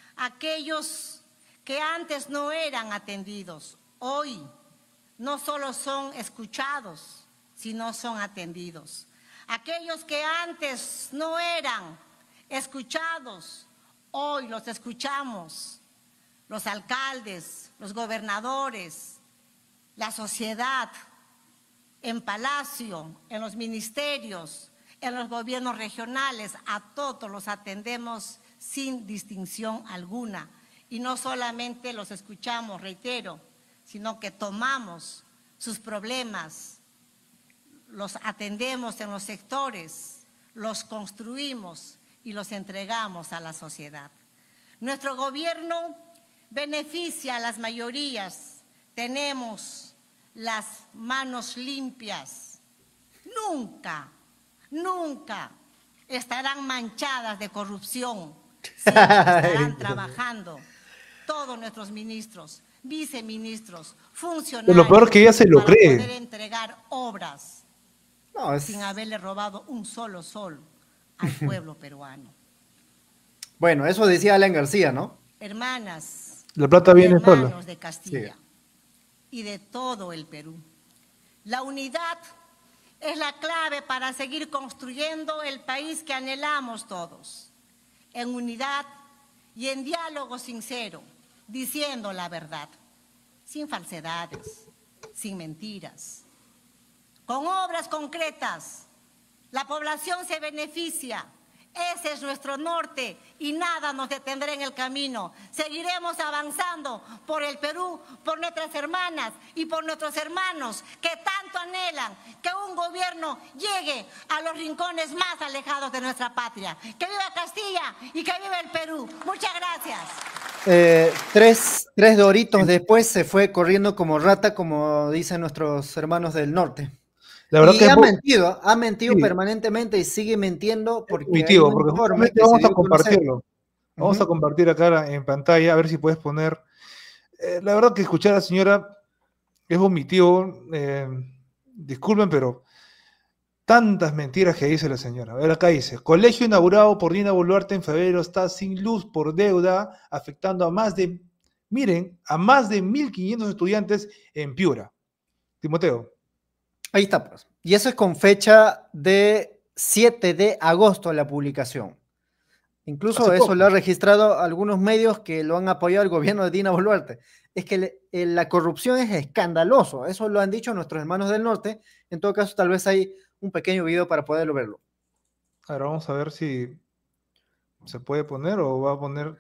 Aquellos que antes no eran atendidos, hoy no solo son escuchados, sino son atendidos. Aquellos que antes no eran escuchados, hoy los escuchamos. Los alcaldes, los gobernadores, la sociedad, en Palacio, en los ministerios, en los gobiernos regionales, a todos los atendemos sin distinción alguna. Y no solamente los escuchamos, reitero, sino que tomamos sus problemas, los atendemos en los sectores, los construimos y los entregamos a la sociedad. Nuestro gobierno beneficia a las mayorías, tenemos las manos limpias, nunca, nunca estarán manchadas de corrupción, siempre estarán trabajando todos nuestros ministros, viceministros, funcionarios. Lo peor es que ella se lo para cree. poder entregar obras No, es... sin haberle robado un solo sol al pueblo peruano. Bueno, eso decía Alan García, ¿no? Hermanas, La plata viene hermanos sola. de Castilla y de todo el Perú. La unidad es la clave para seguir construyendo el país que anhelamos todos. En unidad y en diálogo sincero, diciendo la verdad, sin falsedades, sin mentiras. Con obras concretas, la población se beneficia. Ese es nuestro norte y nada nos detendrá en el camino. Seguiremos avanzando por el Perú, por nuestras hermanas y por nuestros hermanos que tanto anhelan que un gobierno llegue a los rincones más alejados de nuestra patria. ¡Que viva Castilla y que viva el Perú! Muchas gracias. Eh, tres, tres doritos después se fue corriendo como rata, como dicen nuestros hermanos del norte. La verdad y que ha es muy- mentido, ha mentido Sí. permanentemente y sigue mintiendo porque Positivo, hay un porque informe justamente que se vamos dio a a conocer. compartirlo. Vamos Ujú. a compartir acá en pantalla, a ver si puedes poner. Eh, la verdad que escuchar a la señora es vomitivo. Eh, disculpen, pero tantas mentiras que dice la señora. A ver, acá dice: colegio inaugurado por Dina Boluarte en febrero está sin luz por deuda, afectando a más de, miren, a más de mil quinientos estudiantes en Piura. Timoteo. Ahí está, pues. Y eso es con fecha de siete de agosto la publicación. Incluso Hace eso poco. lo ha registrado algunos medios que lo han apoyado al gobierno de Dina Boluarte. Es que le- eh, la corrupción es escandaloso. Eso lo han dicho nuestros hermanos del norte. En todo caso, tal vez hay un pequeño video para poderlo verlo. Ahora vamos a ver si se puede poner o va a poner.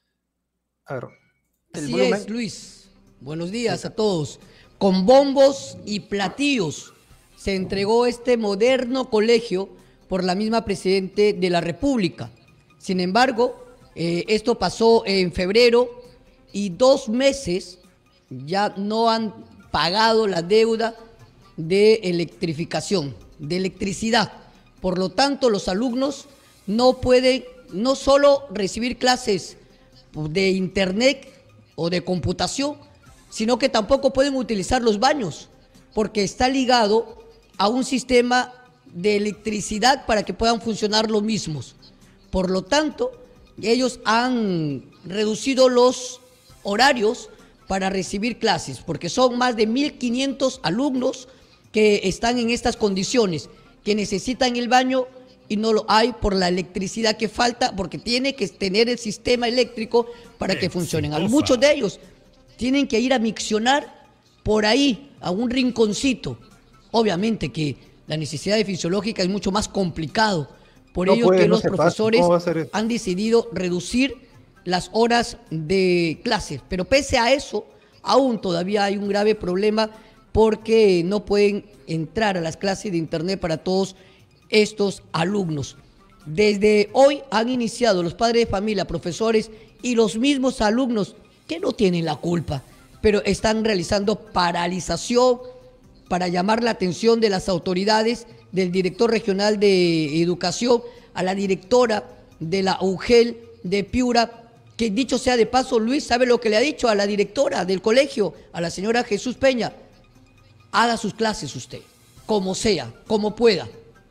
A ver. El Así volumen. es, Luis. Buenos días a todos. Con bombos y platillos se entregó este moderno colegio por la misma Presidente de la República. Sin embargo, eh, esto pasó en febrero y dos meses ya no han pagado la deuda de electrificación, de electricidad. Por lo tanto, los alumnos no pueden no solo recibir clases de internet o de computación, sino que tampoco pueden utilizar los baños, porque está ligado a un sistema de electricidad para que puedan funcionar los mismos. Por lo tanto, ellos han reducido los horarios para recibir clases, porque son más de mil quinientos alumnos que están en estas condiciones, que necesitan el baño y no lo hay por la electricidad que falta, porque tiene que tener el sistema eléctrico para que funcionen. Exitosa. Muchos de ellos tienen que ir a miccionar por ahí, a un rinconcito. Obviamente que la necesidad fisiológica es mucho más complicado. Por No ello puede, que no los se pasa. profesores ¿Cómo va a ser eso? han decidido reducir las horas de clases. Pero pese a eso, aún todavía hay un grave problema porque no pueden entrar a las clases de internet para todos estos alumnos. Desde hoy han iniciado los padres de familia, profesores y los mismos alumnos que no tienen la culpa, pero están realizando paralización para llamar la atención de las autoridades, del director regional de educación, a la directora de la U G E L de Piura, que dicho sea de paso, Luis, ¿sabe lo que le ha dicho a la directora del colegio, a la señora Jesús Peña? Haga sus clases usted, como sea, como pueda.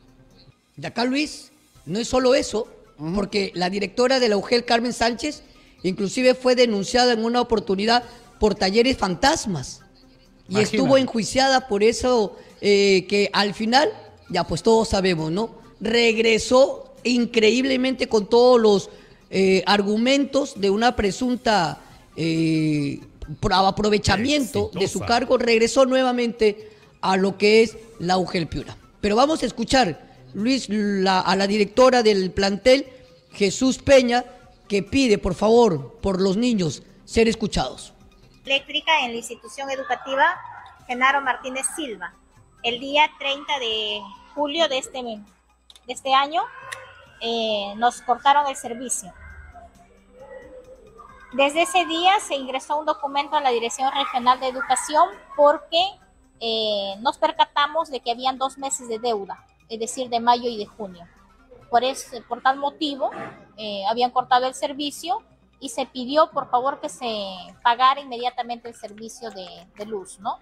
De acá, Luis, no es solo eso, porque la directora de la U G E L, Carmen Sánchez, inclusive fue denunciada en una oportunidad por talleres fantasmas. Y Imagínate. estuvo enjuiciada por eso, eh, que al final, ya pues todos sabemos, ¿no? Regresó increíblemente con todos los eh, argumentos de una presunta eh, pro- aprovechamiento de su Exitosa. cargo, regresó nuevamente a lo que es la U G E L Piura. Pero vamos a escuchar, Luis, la- a la directora del plantel, Jesús Peña, que pide, por favor, por los niños, ser escuchados. Eléctrica en la institución educativa Genaro Martínez Silva. El día treinta de julio de este, de este año eh, nos cortaron el servicio. Desde ese día se ingresó un documento a la Dirección Regional de Educación porque eh, nos percatamos de que habían dos meses de deuda, es decir, de mayo y de junio. Por, ese, por tal motivo, eh, habían cortado el servicio y se pidió, por favor, que se pagara inmediatamente el servicio de, de luz, ¿no?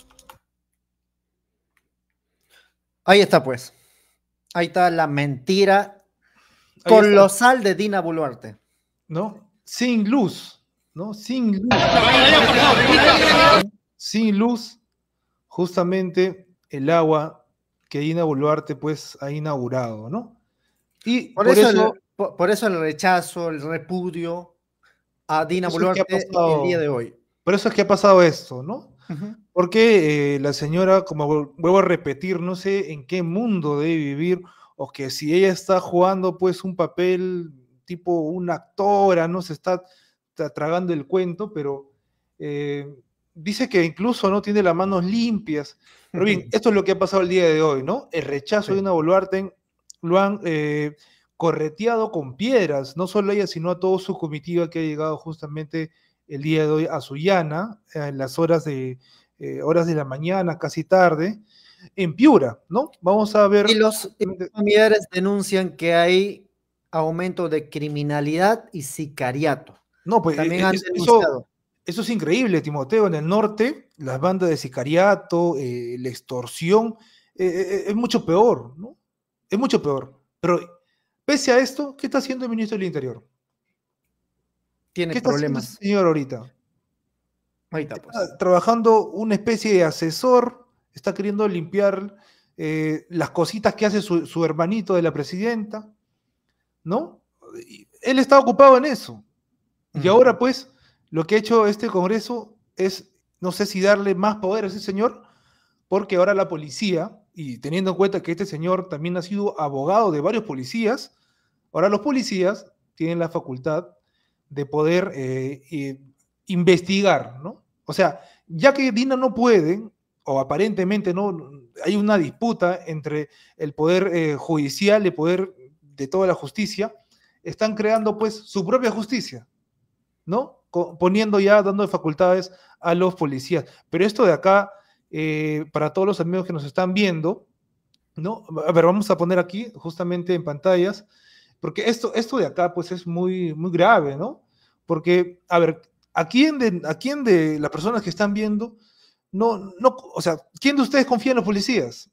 Ahí está, pues. Ahí está la mentira Ahí colosal de Dina Boluarte. ¿No? Sin luz, ¿no? Sin luz. Sin luz, justamente el agua que Dina Boluarte pues ha inaugurado, ¿no? Y Por, eso, el, por, por eso el rechazo, el repudio a Dina Eso es Boluarte que ha pasado- el día de hoy. Por eso es que ha pasado esto, ¿no? Ujú. Porque eh, la señora, como vu- vuelvo a repetir, no sé en qué mundo debe vivir, o que si ella está jugando pues un papel tipo una actora, no se está tra- tragando el cuento, pero eh, dice que incluso no tiene las manos limpias. Pero bien, esto es lo que ha pasado el día de hoy, ¿no? El rechazo Sí. de Dina Boluarte lo han eh, correteado con piedras, no solo ella, sino a toda su comitiva que ha llegado justamente el día de hoy a Sullana, en las horas de, eh, horas de la mañana, casi tarde, en Piura, ¿no? Vamos a ver. Y los y los familiares denuncian que hay aumento de criminalidad y sicariato. No, pues También eh, han es- denunciado. eso, eso es increíble, Timoteo. En el norte, las bandas de sicariato, eh, la extorsión, eh, eh, es mucho peor, ¿no? Es mucho peor. Pero pese a esto, ¿qué está haciendo el ministro del Interior? Tiene ¿Qué está haciendo problemas. ese señor ahorita? Ahí está, pues. Está trabajando una especie de asesor, está queriendo limpiar eh, las cositas que hace su, su hermanito de la presidenta, ¿no? él está ocupado en eso. Y ahora, pues, lo que ha hecho este Congreso es, no sé si darle más poder a ese señor, porque ahora la policía, y teniendo en cuenta que este señor también ha sido abogado de varios policías, ahora los policías tienen la facultad de poder eh, eh, investigar, ¿no? O sea, ya que Dina no puede, o aparentemente no, hay una disputa entre el poder eh, judicial y el poder de toda la justicia, están creando pues su propia justicia, ¿no? Co- poniendo ya, dando facultades a los policías. Pero esto de acá, eh, para todos los amigos que nos están viendo, ¿no? A ver, vamos a poner aquí justamente en pantallas, porque esto, esto de acá pues es muy, muy grave, ¿no? Porque, a ver, ¿a quién de, a quién de las personas que están viendo, no, no, o sea, quién de ustedes confía en los policías?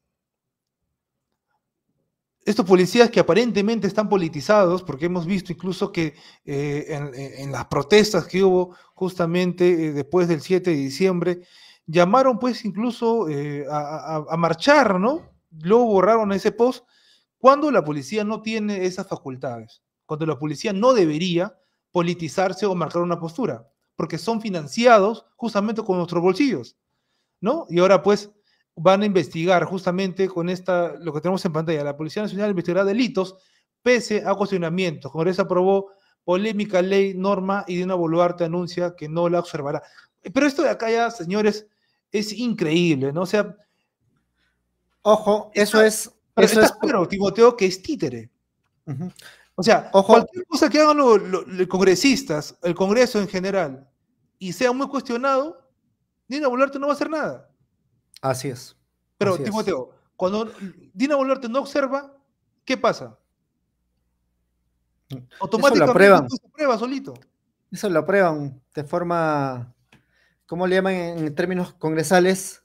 Estos policías que aparentemente están politizados, porque hemos visto incluso que eh, en, en las protestas que hubo justamente eh, después del siete de diciembre, llamaron pues incluso eh, a, a, a marchar, ¿no? Luego borraron ese post, cuando la policía no tiene esas facultades, cuando la policía no debería politizarse o marcar una postura, porque son financiados justamente con nuestros bolsillos, ¿no? Y ahora pues van a investigar justamente con esta, lo que tenemos en pantalla, la Policía Nacional investigará delitos pese a cuestionamientos. Congreso aprobó polémica ley, norma y Dina Boluarte anuncia que no la observará. Pero esto de acá ya, señores, es increíble, ¿no? O sea, ojo, eso es... Pero eso está es claro, Timoteo, que es títere. Ujú. O sea, Ojo. cualquier cosa que hagan los, los- los congresistas, el Congreso en general, y sea muy cuestionado, Dina Boluarte no va a hacer nada. Así es. Pero, así es. Timoteo, cuando Dina Boluarte no observa, ¿qué pasa? Eso lo Automáticamente aprueban. esto se prueba solito. Eso lo aprueban de forma, ¿cómo le llaman en términos congresales?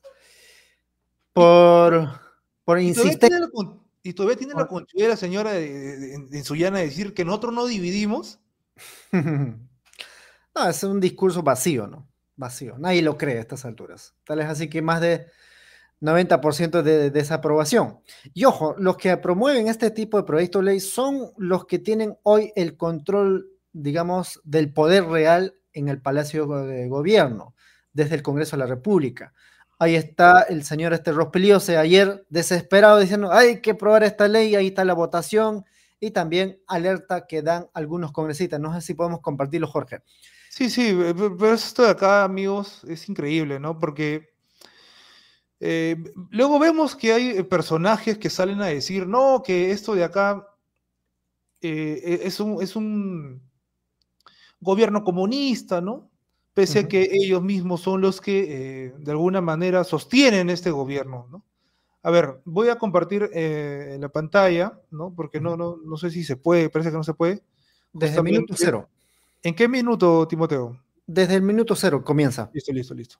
Por, por Y todavía insistencia. tiene la, con- y todavía tiene la conchuda señora de, de, de- de Sullana de decir que nosotros no dividimos. No, es un discurso vacío, ¿no? Vacío. Nadie lo cree a estas alturas. Tal es así que más de noventa por ciento de desaprobación. Y ojo, los que promueven este tipo de proyectos de ley son los que tienen hoy el control, digamos, del poder real en el Palacio de Gobierno, desde el Congreso de la República. Ahí está el señor este Rospiliose ayer desesperado diciendo hay que aprobar esta ley, ahí está la votación, y también alerta que dan algunos congresistas. No sé si podemos compartirlo, Jorge. Sí, sí, pe- pe- pero esto de acá, amigos, es increíble, ¿no? Porque eh, luego vemos que hay eh, personajes que salen a decir, no, que esto de acá eh, e- es un, es un gobierno comunista, ¿no? Pese a Ujú. que ellos mismos son los que eh, de alguna manera sostienen este gobierno, ¿no? A ver, voy a compartir eh, la pantalla, ¿no? Porque no, no, no sé si se puede, parece que no se puede. Desde el minuto Justamente- cero. ¿En qué minuto, Timoteo? Desde el minuto cero comienza. Listo, listo, listo.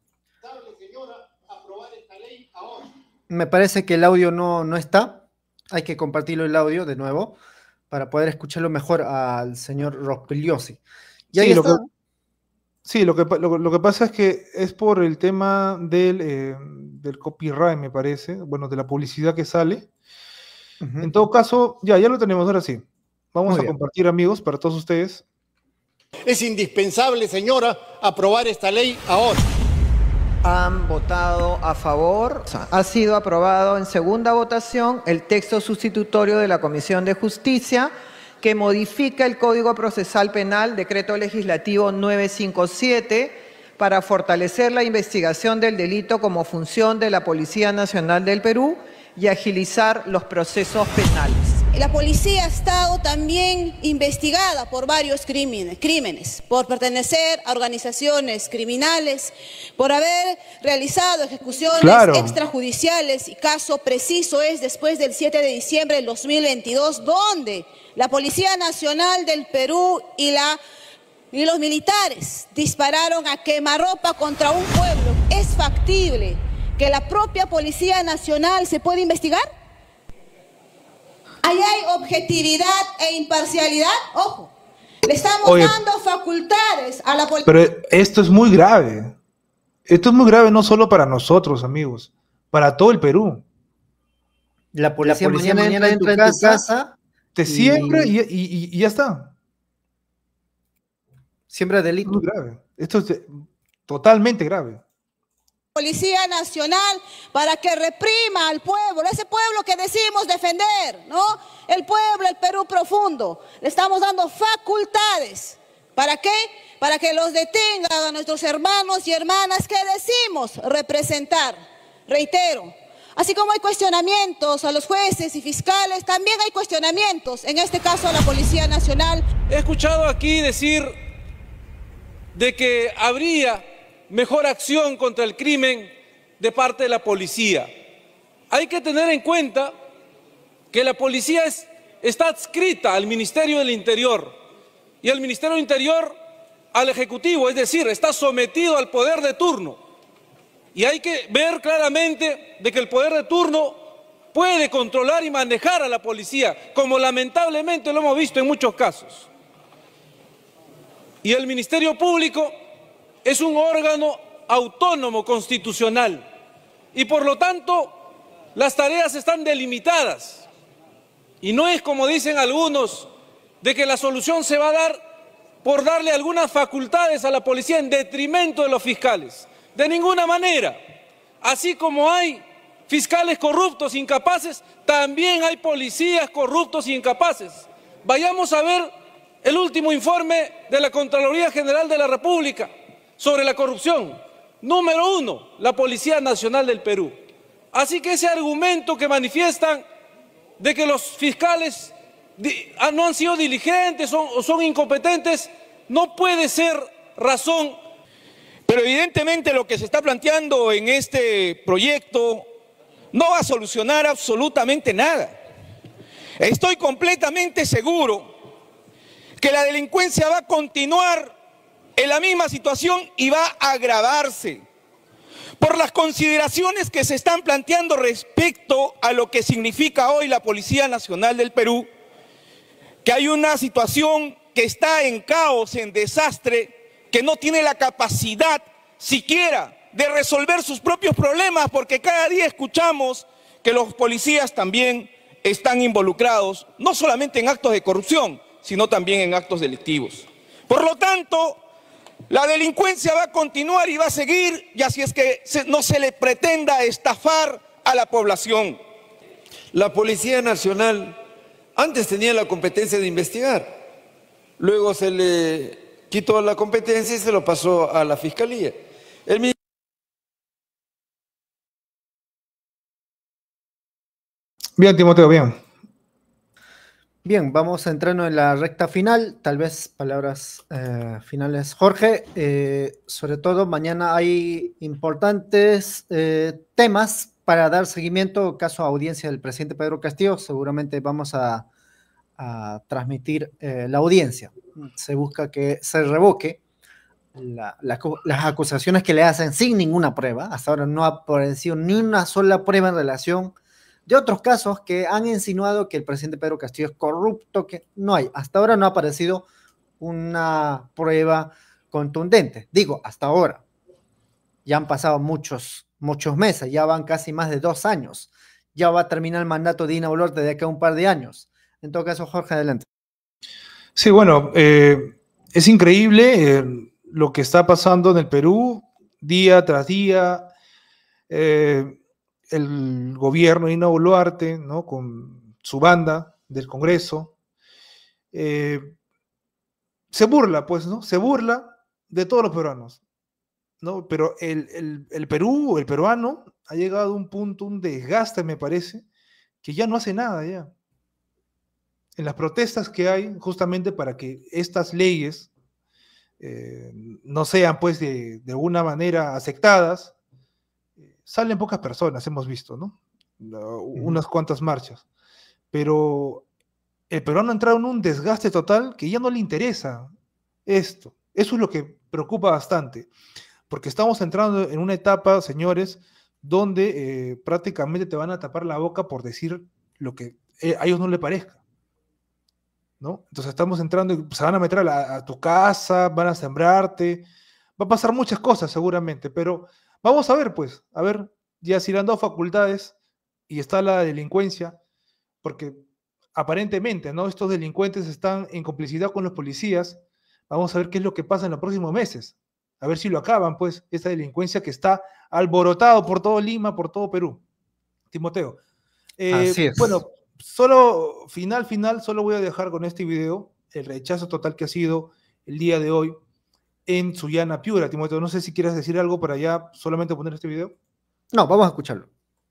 Me parece que el audio no, no está. Hay que compartirlo el audio de nuevo para poder escucharlo mejor al señor Rospiliosi. Y ahí Sí, lo está. que, sí, lo que, pa- lo, lo que pasa es que es por el tema del, eh, del copyright, me parece, bueno, de la publicidad que sale. Ujú. En todo caso, ya, ya lo tenemos, ahora sí. Vamos Muy a bien. compartir, amigos, para todos ustedes. Es indispensable, señora, aprobar esta ley ahora. Han votado a favor. Ha sido aprobado en segunda votación el texto sustitutorio de la Comisión de Justicia que modifica el Código Procesal Penal, decreto legislativo novecientos cincuenta y siete, para fortalecer la investigación del delito como función de la Policía Nacional del Perú y agilizar los procesos penales. La policía ha estado también investigada por varios crímenes, crímenes, por pertenecer a organizaciones criminales, por haber realizado ejecuciones Claro. extrajudiciales, y caso preciso es después del siete de diciembre del dos mil veintidós, donde la Policía Nacional del Perú y, la, y los militares dispararon a quemarropa contra un pueblo. ¿Es factible que la propia Policía Nacional se pueda investigar? Ahí hay objetividad e imparcialidad. Ojo, le estamos Oye. dando facultades a la policía. Pero esto es muy grave. Esto es muy grave no solo para nosotros, amigos, para todo el Perú. La policía, policía mañana, entra en tu casa, te y- siembra y, y- y- y ya está. Siempre delito. Muy grave. Esto es de- totalmente grave. Policía Nacional para que reprima al pueblo, ese pueblo que decimos defender, ¿no? El pueblo, el Perú profundo. Le estamos dando facultades. ¿Para qué? Para que los detengan a nuestros hermanos y hermanas que decimos representar. Reitero, así como hay cuestionamientos a los jueces y fiscales, también hay cuestionamientos, en este caso a la Policía Nacional. He escuchado aquí decir de que habría mejor acción contra el crimen de parte de la policía. Hay que tener en cuenta que la policía es, está adscrita al Ministerio del Interior y el Ministerio del Interior al Ejecutivo, es decir, está sometido al poder de turno. Y hay que ver claramente de que el poder de turno puede controlar y manejar a la policía, como lamentablemente lo hemos visto en muchos casos. Y el Ministerio Público es un órgano autónomo constitucional y por lo tanto las tareas están delimitadas y no es como dicen algunos de que la solución se va a dar por darle algunas facultades a la policía en detrimento de los fiscales. De ninguna manera. Así como hay fiscales corruptos, incapaces, también hay policías corruptos e incapaces. Vayamos a ver el último informe de la Contraloría General de la República sobre la corrupción. Número uno, la Policía Nacional del Perú. Así que ese argumento que manifiestan de que los fiscales no han sido diligentes o son incompetentes no puede ser razón. Pero evidentemente lo que se está planteando en este proyecto no va a solucionar absolutamente nada. Estoy completamente seguro que la delincuencia va a continuar en la misma situación y va a agravarse por las consideraciones que se están planteando respecto a lo que significa hoy la Policía Nacional del Perú, que hay una situación que está en caos, en desastre, que no tiene la capacidad siquiera de resolver sus propios problemas, porque cada día escuchamos que los policías también están involucrados, no solamente en actos de corrupción, sino también en actos delictivos. Por lo tanto, la delincuencia va a continuar y va a seguir, y así es que no se le pretenda estafar a la población. La Policía Nacional antes tenía la competencia de investigar, luego se le quitó la competencia y se lo pasó a la Fiscalía. El Bien, Timoteo, bien. Bien, vamos entrando en la recta final, tal vez palabras eh, finales. Jorge, eh, sobre todo mañana hay importantes eh, temas para dar seguimiento, caso a audiencia del presidente Pedro Castillo, seguramente vamos a, a transmitir eh, la audiencia. Se busca que se revoque la, la, las acusaciones que le hacen sin ninguna prueba, hasta ahora no ha aparecido ni una sola prueba en relación de otros casos que han insinuado que el presidente Pedro Castillo es corrupto, que no hay. Hasta ahora no ha aparecido una prueba contundente. Digo, hasta ahora. Ya han pasado muchos, muchos meses, ya van casi más de dos años. Ya va a terminar el mandato de Dina Boluarte de acá a un par de años. En todo caso, Jorge, adelante. Sí, bueno, eh, es increíble eh, lo que está pasando en el Perú día tras día. Eh, el gobierno de Dina Boluarte, ¿no?, con su banda del Congreso, eh, se burla, pues, ¿no? Se burla de todos los peruanos, ¿no? Pero el, el, el Perú, el peruano, ha llegado a un punto, un desgaste, me parece, que ya no hace nada ya. En las protestas que hay, justamente para que estas leyes eh, no sean, pues, de, de alguna manera aceptadas, salen pocas personas, hemos visto, ¿no? Unas cuantas marchas. Pero el peruano ha entrado en un desgaste total que ya no le interesa esto. Eso es lo que preocupa bastante. Porque estamos entrando en una etapa, señores, donde eh, prácticamente te van a tapar la boca por decir lo que a ellos no les parezca, ¿no? Entonces estamos entrando y se van a meter a, la, a tu casa, van a sembrarte, va a pasar muchas cosas seguramente, pero vamos a ver, pues, a ver, ya si le han dado facultades y está la delincuencia, porque aparentemente, ¿no?, estos delincuentes están en complicidad con los policías Vamos a ver qué es lo que pasa en los próximos meses. A ver si lo acaban, pues, esta delincuencia que está alborotado por todo Lima, por todo Perú. Timoteo. Eh, Así es. Bueno, solo, final, final, solo voy a dejar con este video el rechazo total que ha sido el día de hoy en Sullana, Piura. Timoteo, no sé si quieres decir algo para ya solamente poner este video. No, vamos a escucharlo.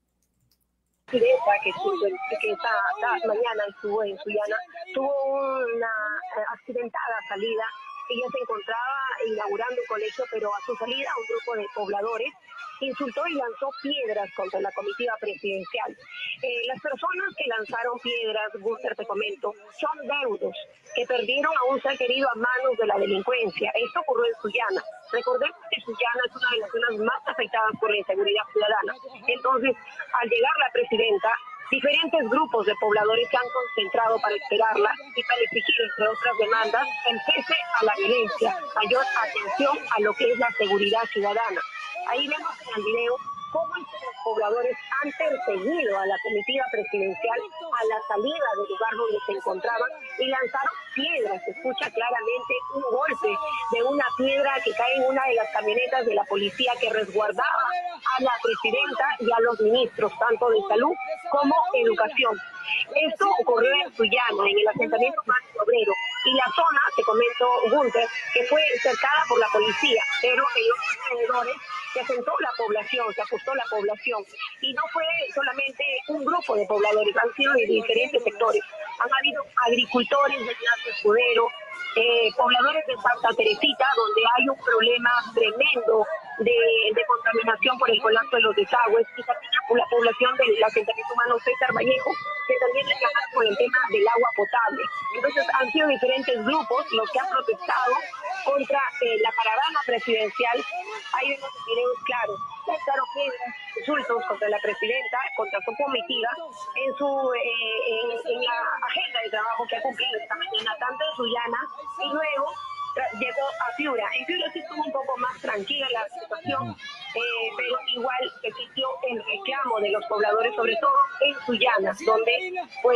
Presidenta que, estuvo, que esta, esta mañana estuvo en Sullana, tuvo una eh, accidentada salida. Ella se encontraba inaugurando un colegio, pero a su salida un grupo de pobladores insultó y lanzó piedras contra la comitiva presidencial. Eh, las personas que lanzaron piedras, Gunther, te comento, son deudos que perdieron a un ser querido a manos de la delincuencia. Esto ocurrió en Sullana. Recordemos que Sullana es una de las zonas más afectadas por la inseguridad ciudadana. Entonces, al llegar la presidenta, diferentes grupos de pobladores se han concentrado para esperarla y para exigir, entre otras demandas, el cese a la violencia, mayor atención a lo que es la seguridad ciudadana. Ahí vemos en el video cómo estos pobladores han perseguido a la comitiva presidencial a la salida del lugar donde se encontraban y lanzaron piedras. Se escucha claramente un golpe de una piedra que cae en una de las camionetas de la policía que resguardaba a la presidenta y a los ministros, tanto de salud como educación. Esto ocurrió en Sullana, en el asentamiento más obrero, y la zona, te comento, Gunther, que fue cercada por la policía, pero en los alrededores se asentó la población, se ajustó la población, y no fue solamente un grupo de pobladores, han sido de diferentes sectores. Han habido agricultores de Ignacio Escudero, eh, pobladores de Santa Teresita, donde hay un problema tremendo de, de contaminación por el colapso de los desagües, y también la población del asentamiento humano César Vallejo, que también reclama por el tema del agua potable. Entonces han sido diferentes grupos los que han protestado contra eh, la caravana presidencial. Hay unos videos claros, lanzaron piedras, insultos contra la presidenta, contra su comitiva, en su eh, en, en la agenda de trabajo que ha cumplido esta mañana, tanto en Sullana y luego llegó a Piura. En Piura sí estuvo un poco más tranquila la situación, eh, pero igual existió el reclamo de los pobladores, sobre todo en Sullana, donde pues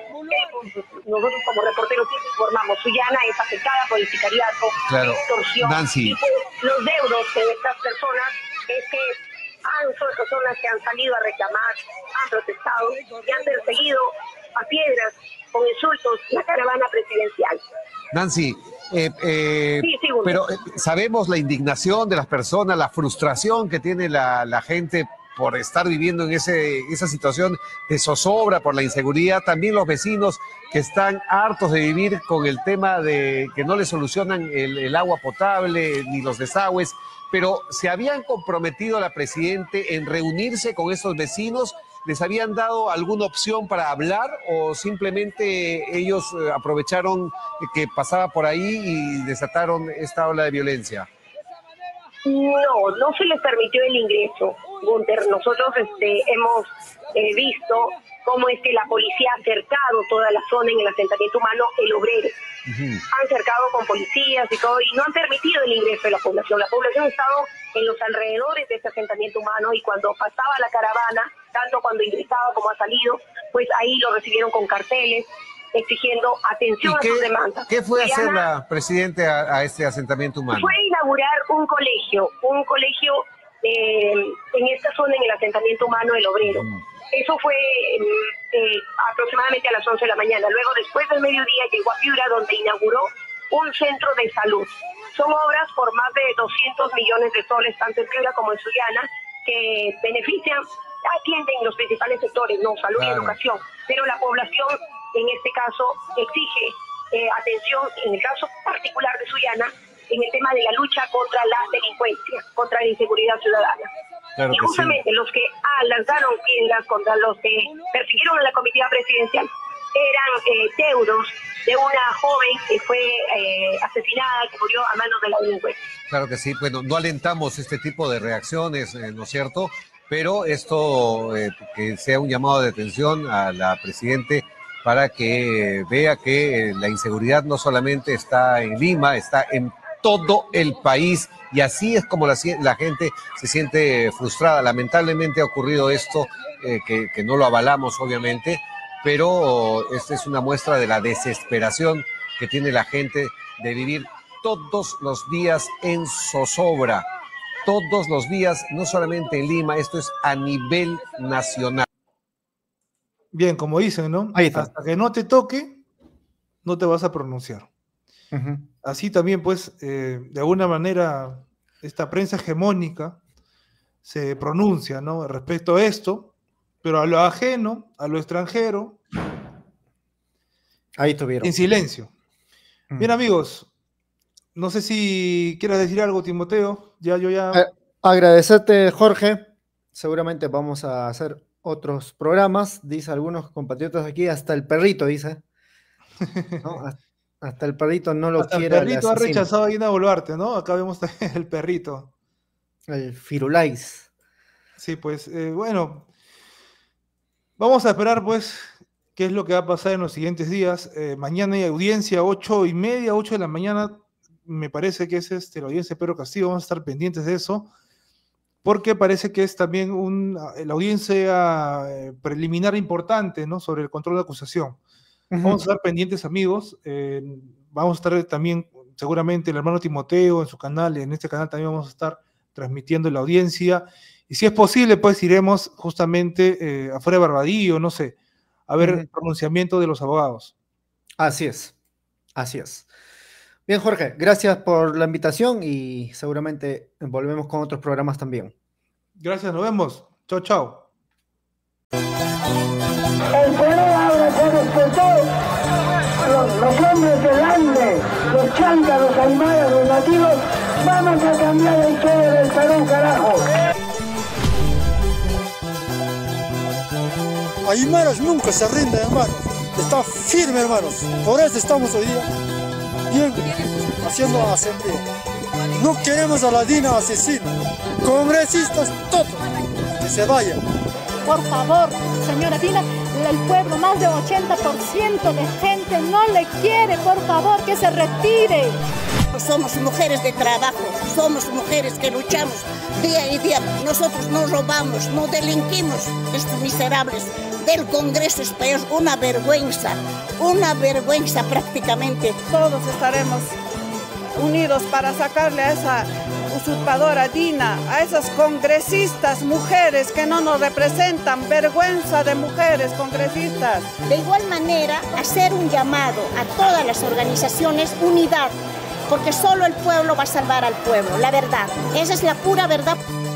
eh, nosotros como reporteros siempre informamos, Sullana es afectada por el sicariato, claro, extorsión, Nancy. y pues, los deudos de estas personas es que han, son personas que han salido a reclamar, han protestado y han perseguido a piedras con insultos la caravana presidencial. Nancy, eh, eh, Sí, sí, pero eh, sabemos la indignación de las personas, la frustración que tiene la, la gente por estar viviendo en ese, esa situación de zozobra por la inseguridad, también los vecinos que están hartos de vivir con el tema de que no les solucionan el, el agua potable ni los desagües, pero ¿se habían comprometido a la Presidente en reunirse con esos vecinos? ¿Les habían dado alguna opción para hablar o simplemente ellos eh, aprovecharon que pasaba por ahí y desataron esta ola de violencia? No, no se les permitió el ingreso, Gunther. Nosotros este, hemos eh, visto cómo es que la policía ha cercado toda la zona en el asentamiento humano El Obrero. Uh-huh. Han cercado con policías y todo, y no han permitido el ingreso de la población. La población ha estado en los alrededores de este asentamiento humano, y cuando pasaba la caravana, tanto cuando ingresaba como ha salido, pues ahí lo recibieron con carteles, exigiendo atención a sus demandas. ¿Qué fue a hacer Diana, la Presidente a, a este asentamiento humano? Fue a inaugurar un colegio, un colegio eh, en esta zona, en el asentamiento humano El Obrero. Mm. Eso fue eh, eh, aproximadamente a las once de la mañana. Luego, después del mediodía, llegó a Piura, donde inauguró un centro de salud. Son obras por más de doscientos millones de soles, tanto en Piura como en Sullana, que benefician, atienden los principales sectores, no, salud claro. y educación. Pero la población, en este caso, exige eh, atención, en el caso particular de Sullana, en el tema de la lucha contra la delincuencia, contra la inseguridad ciudadana. Claro y justamente sí. los que ah, lanzaron piedras contra los que persiguieron a la comitiva presidencial eran eh, deudos de una joven que fue eh, asesinada, que murió a manos de la delincuencia. Claro que sí, bueno, no alentamos este tipo de reacciones, eh, ¿no es cierto? Pero esto, eh, que sea un llamado de atención a la Presidente para que vea que eh, la inseguridad no solamente está en Lima, está en todo el país, y así es como la, la gente se siente frustrada. Lamentablemente ha ocurrido esto, eh, que, que no lo avalamos obviamente, pero esta es una muestra de la desesperación que tiene la gente de vivir todos los días en zozobra. Todos los días, no solamente en Lima, esto es a nivel nacional. Bien, como dicen, ¿no? Ahí está. Hasta que no te toque, no te vas a pronunciar. Uh-huh. Así también, pues, eh, de alguna manera, esta prensa hegemónica se pronuncia, ¿no? Respecto a esto, pero a lo ajeno, a lo extranjero, ahí estuvieron. En silencio. Uh-huh. Bien, amigos, no sé si quieras decir algo, Timoteo. Ya, yo ya... Eh, agradecerte, Jorge. Seguramente vamos a hacer otros programas. Dice algunos compatriotas aquí, hasta el perrito, dice. ¿No? Hasta el perrito no lo hasta quiere. El perrito ha rechazado a Dina Boluarte, ¿no? Acá vemos también el perrito. El Firulais. Sí, pues, eh, bueno. Vamos a esperar, pues, qué es lo que va a pasar en los siguientes días. Eh, mañana hay audiencia, ocho y media, ocho de la mañana. Me parece que es este, la audiencia de Pedro Castillo. Vamos a estar pendientes de eso. Porque parece que es también un, la audiencia eh, preliminar importante, ¿no? Sobre el control de acusación. Uh-huh. Vamos a estar pendientes, amigos. Eh, vamos a estar también, seguramente, el hermano Timoteo en su canal. En este canal también vamos a estar transmitiendo la audiencia. Y si es posible, pues iremos justamente eh, afuera de Barbadillo, no sé, a ver uh-huh. el pronunciamiento de los abogados. Así es. Así es. Bien, Jorge, gracias por la invitación y seguramente volvemos con otros programas también. Gracias, nos vemos. Chao, chao. El poder ahora se despertó. Los, los hombres del Ande, los changas, los aymaras, los nativos, vamos a cambiar la historia del Perú, carajo. Aymaras nunca se rinde, hermano. Está firme, hermanos. Por eso estamos hoy día bien haciendo asamblea. No queremos a la Dina asesina. Congresistas, todos, que se vayan. Por favor, señora Dina, el pueblo, más de ochenta por ciento de gente no le quiere, por favor, que se retire. Somos mujeres de trabajo, somos mujeres que luchamos día y día. Nosotros no robamos, no delinquimos. Estos miserables del Congreso es peor, una vergüenza, una vergüenza prácticamente. Todos estaremos unidos para sacarle a esa usurpadora Dina, a esas congresistas mujeres que no nos representan, vergüenza de mujeres congresistas. De igual manera, hacer un llamado a todas las organizaciones, unidad, porque solo el pueblo va a salvar al pueblo, la verdad, esa es la pura verdad.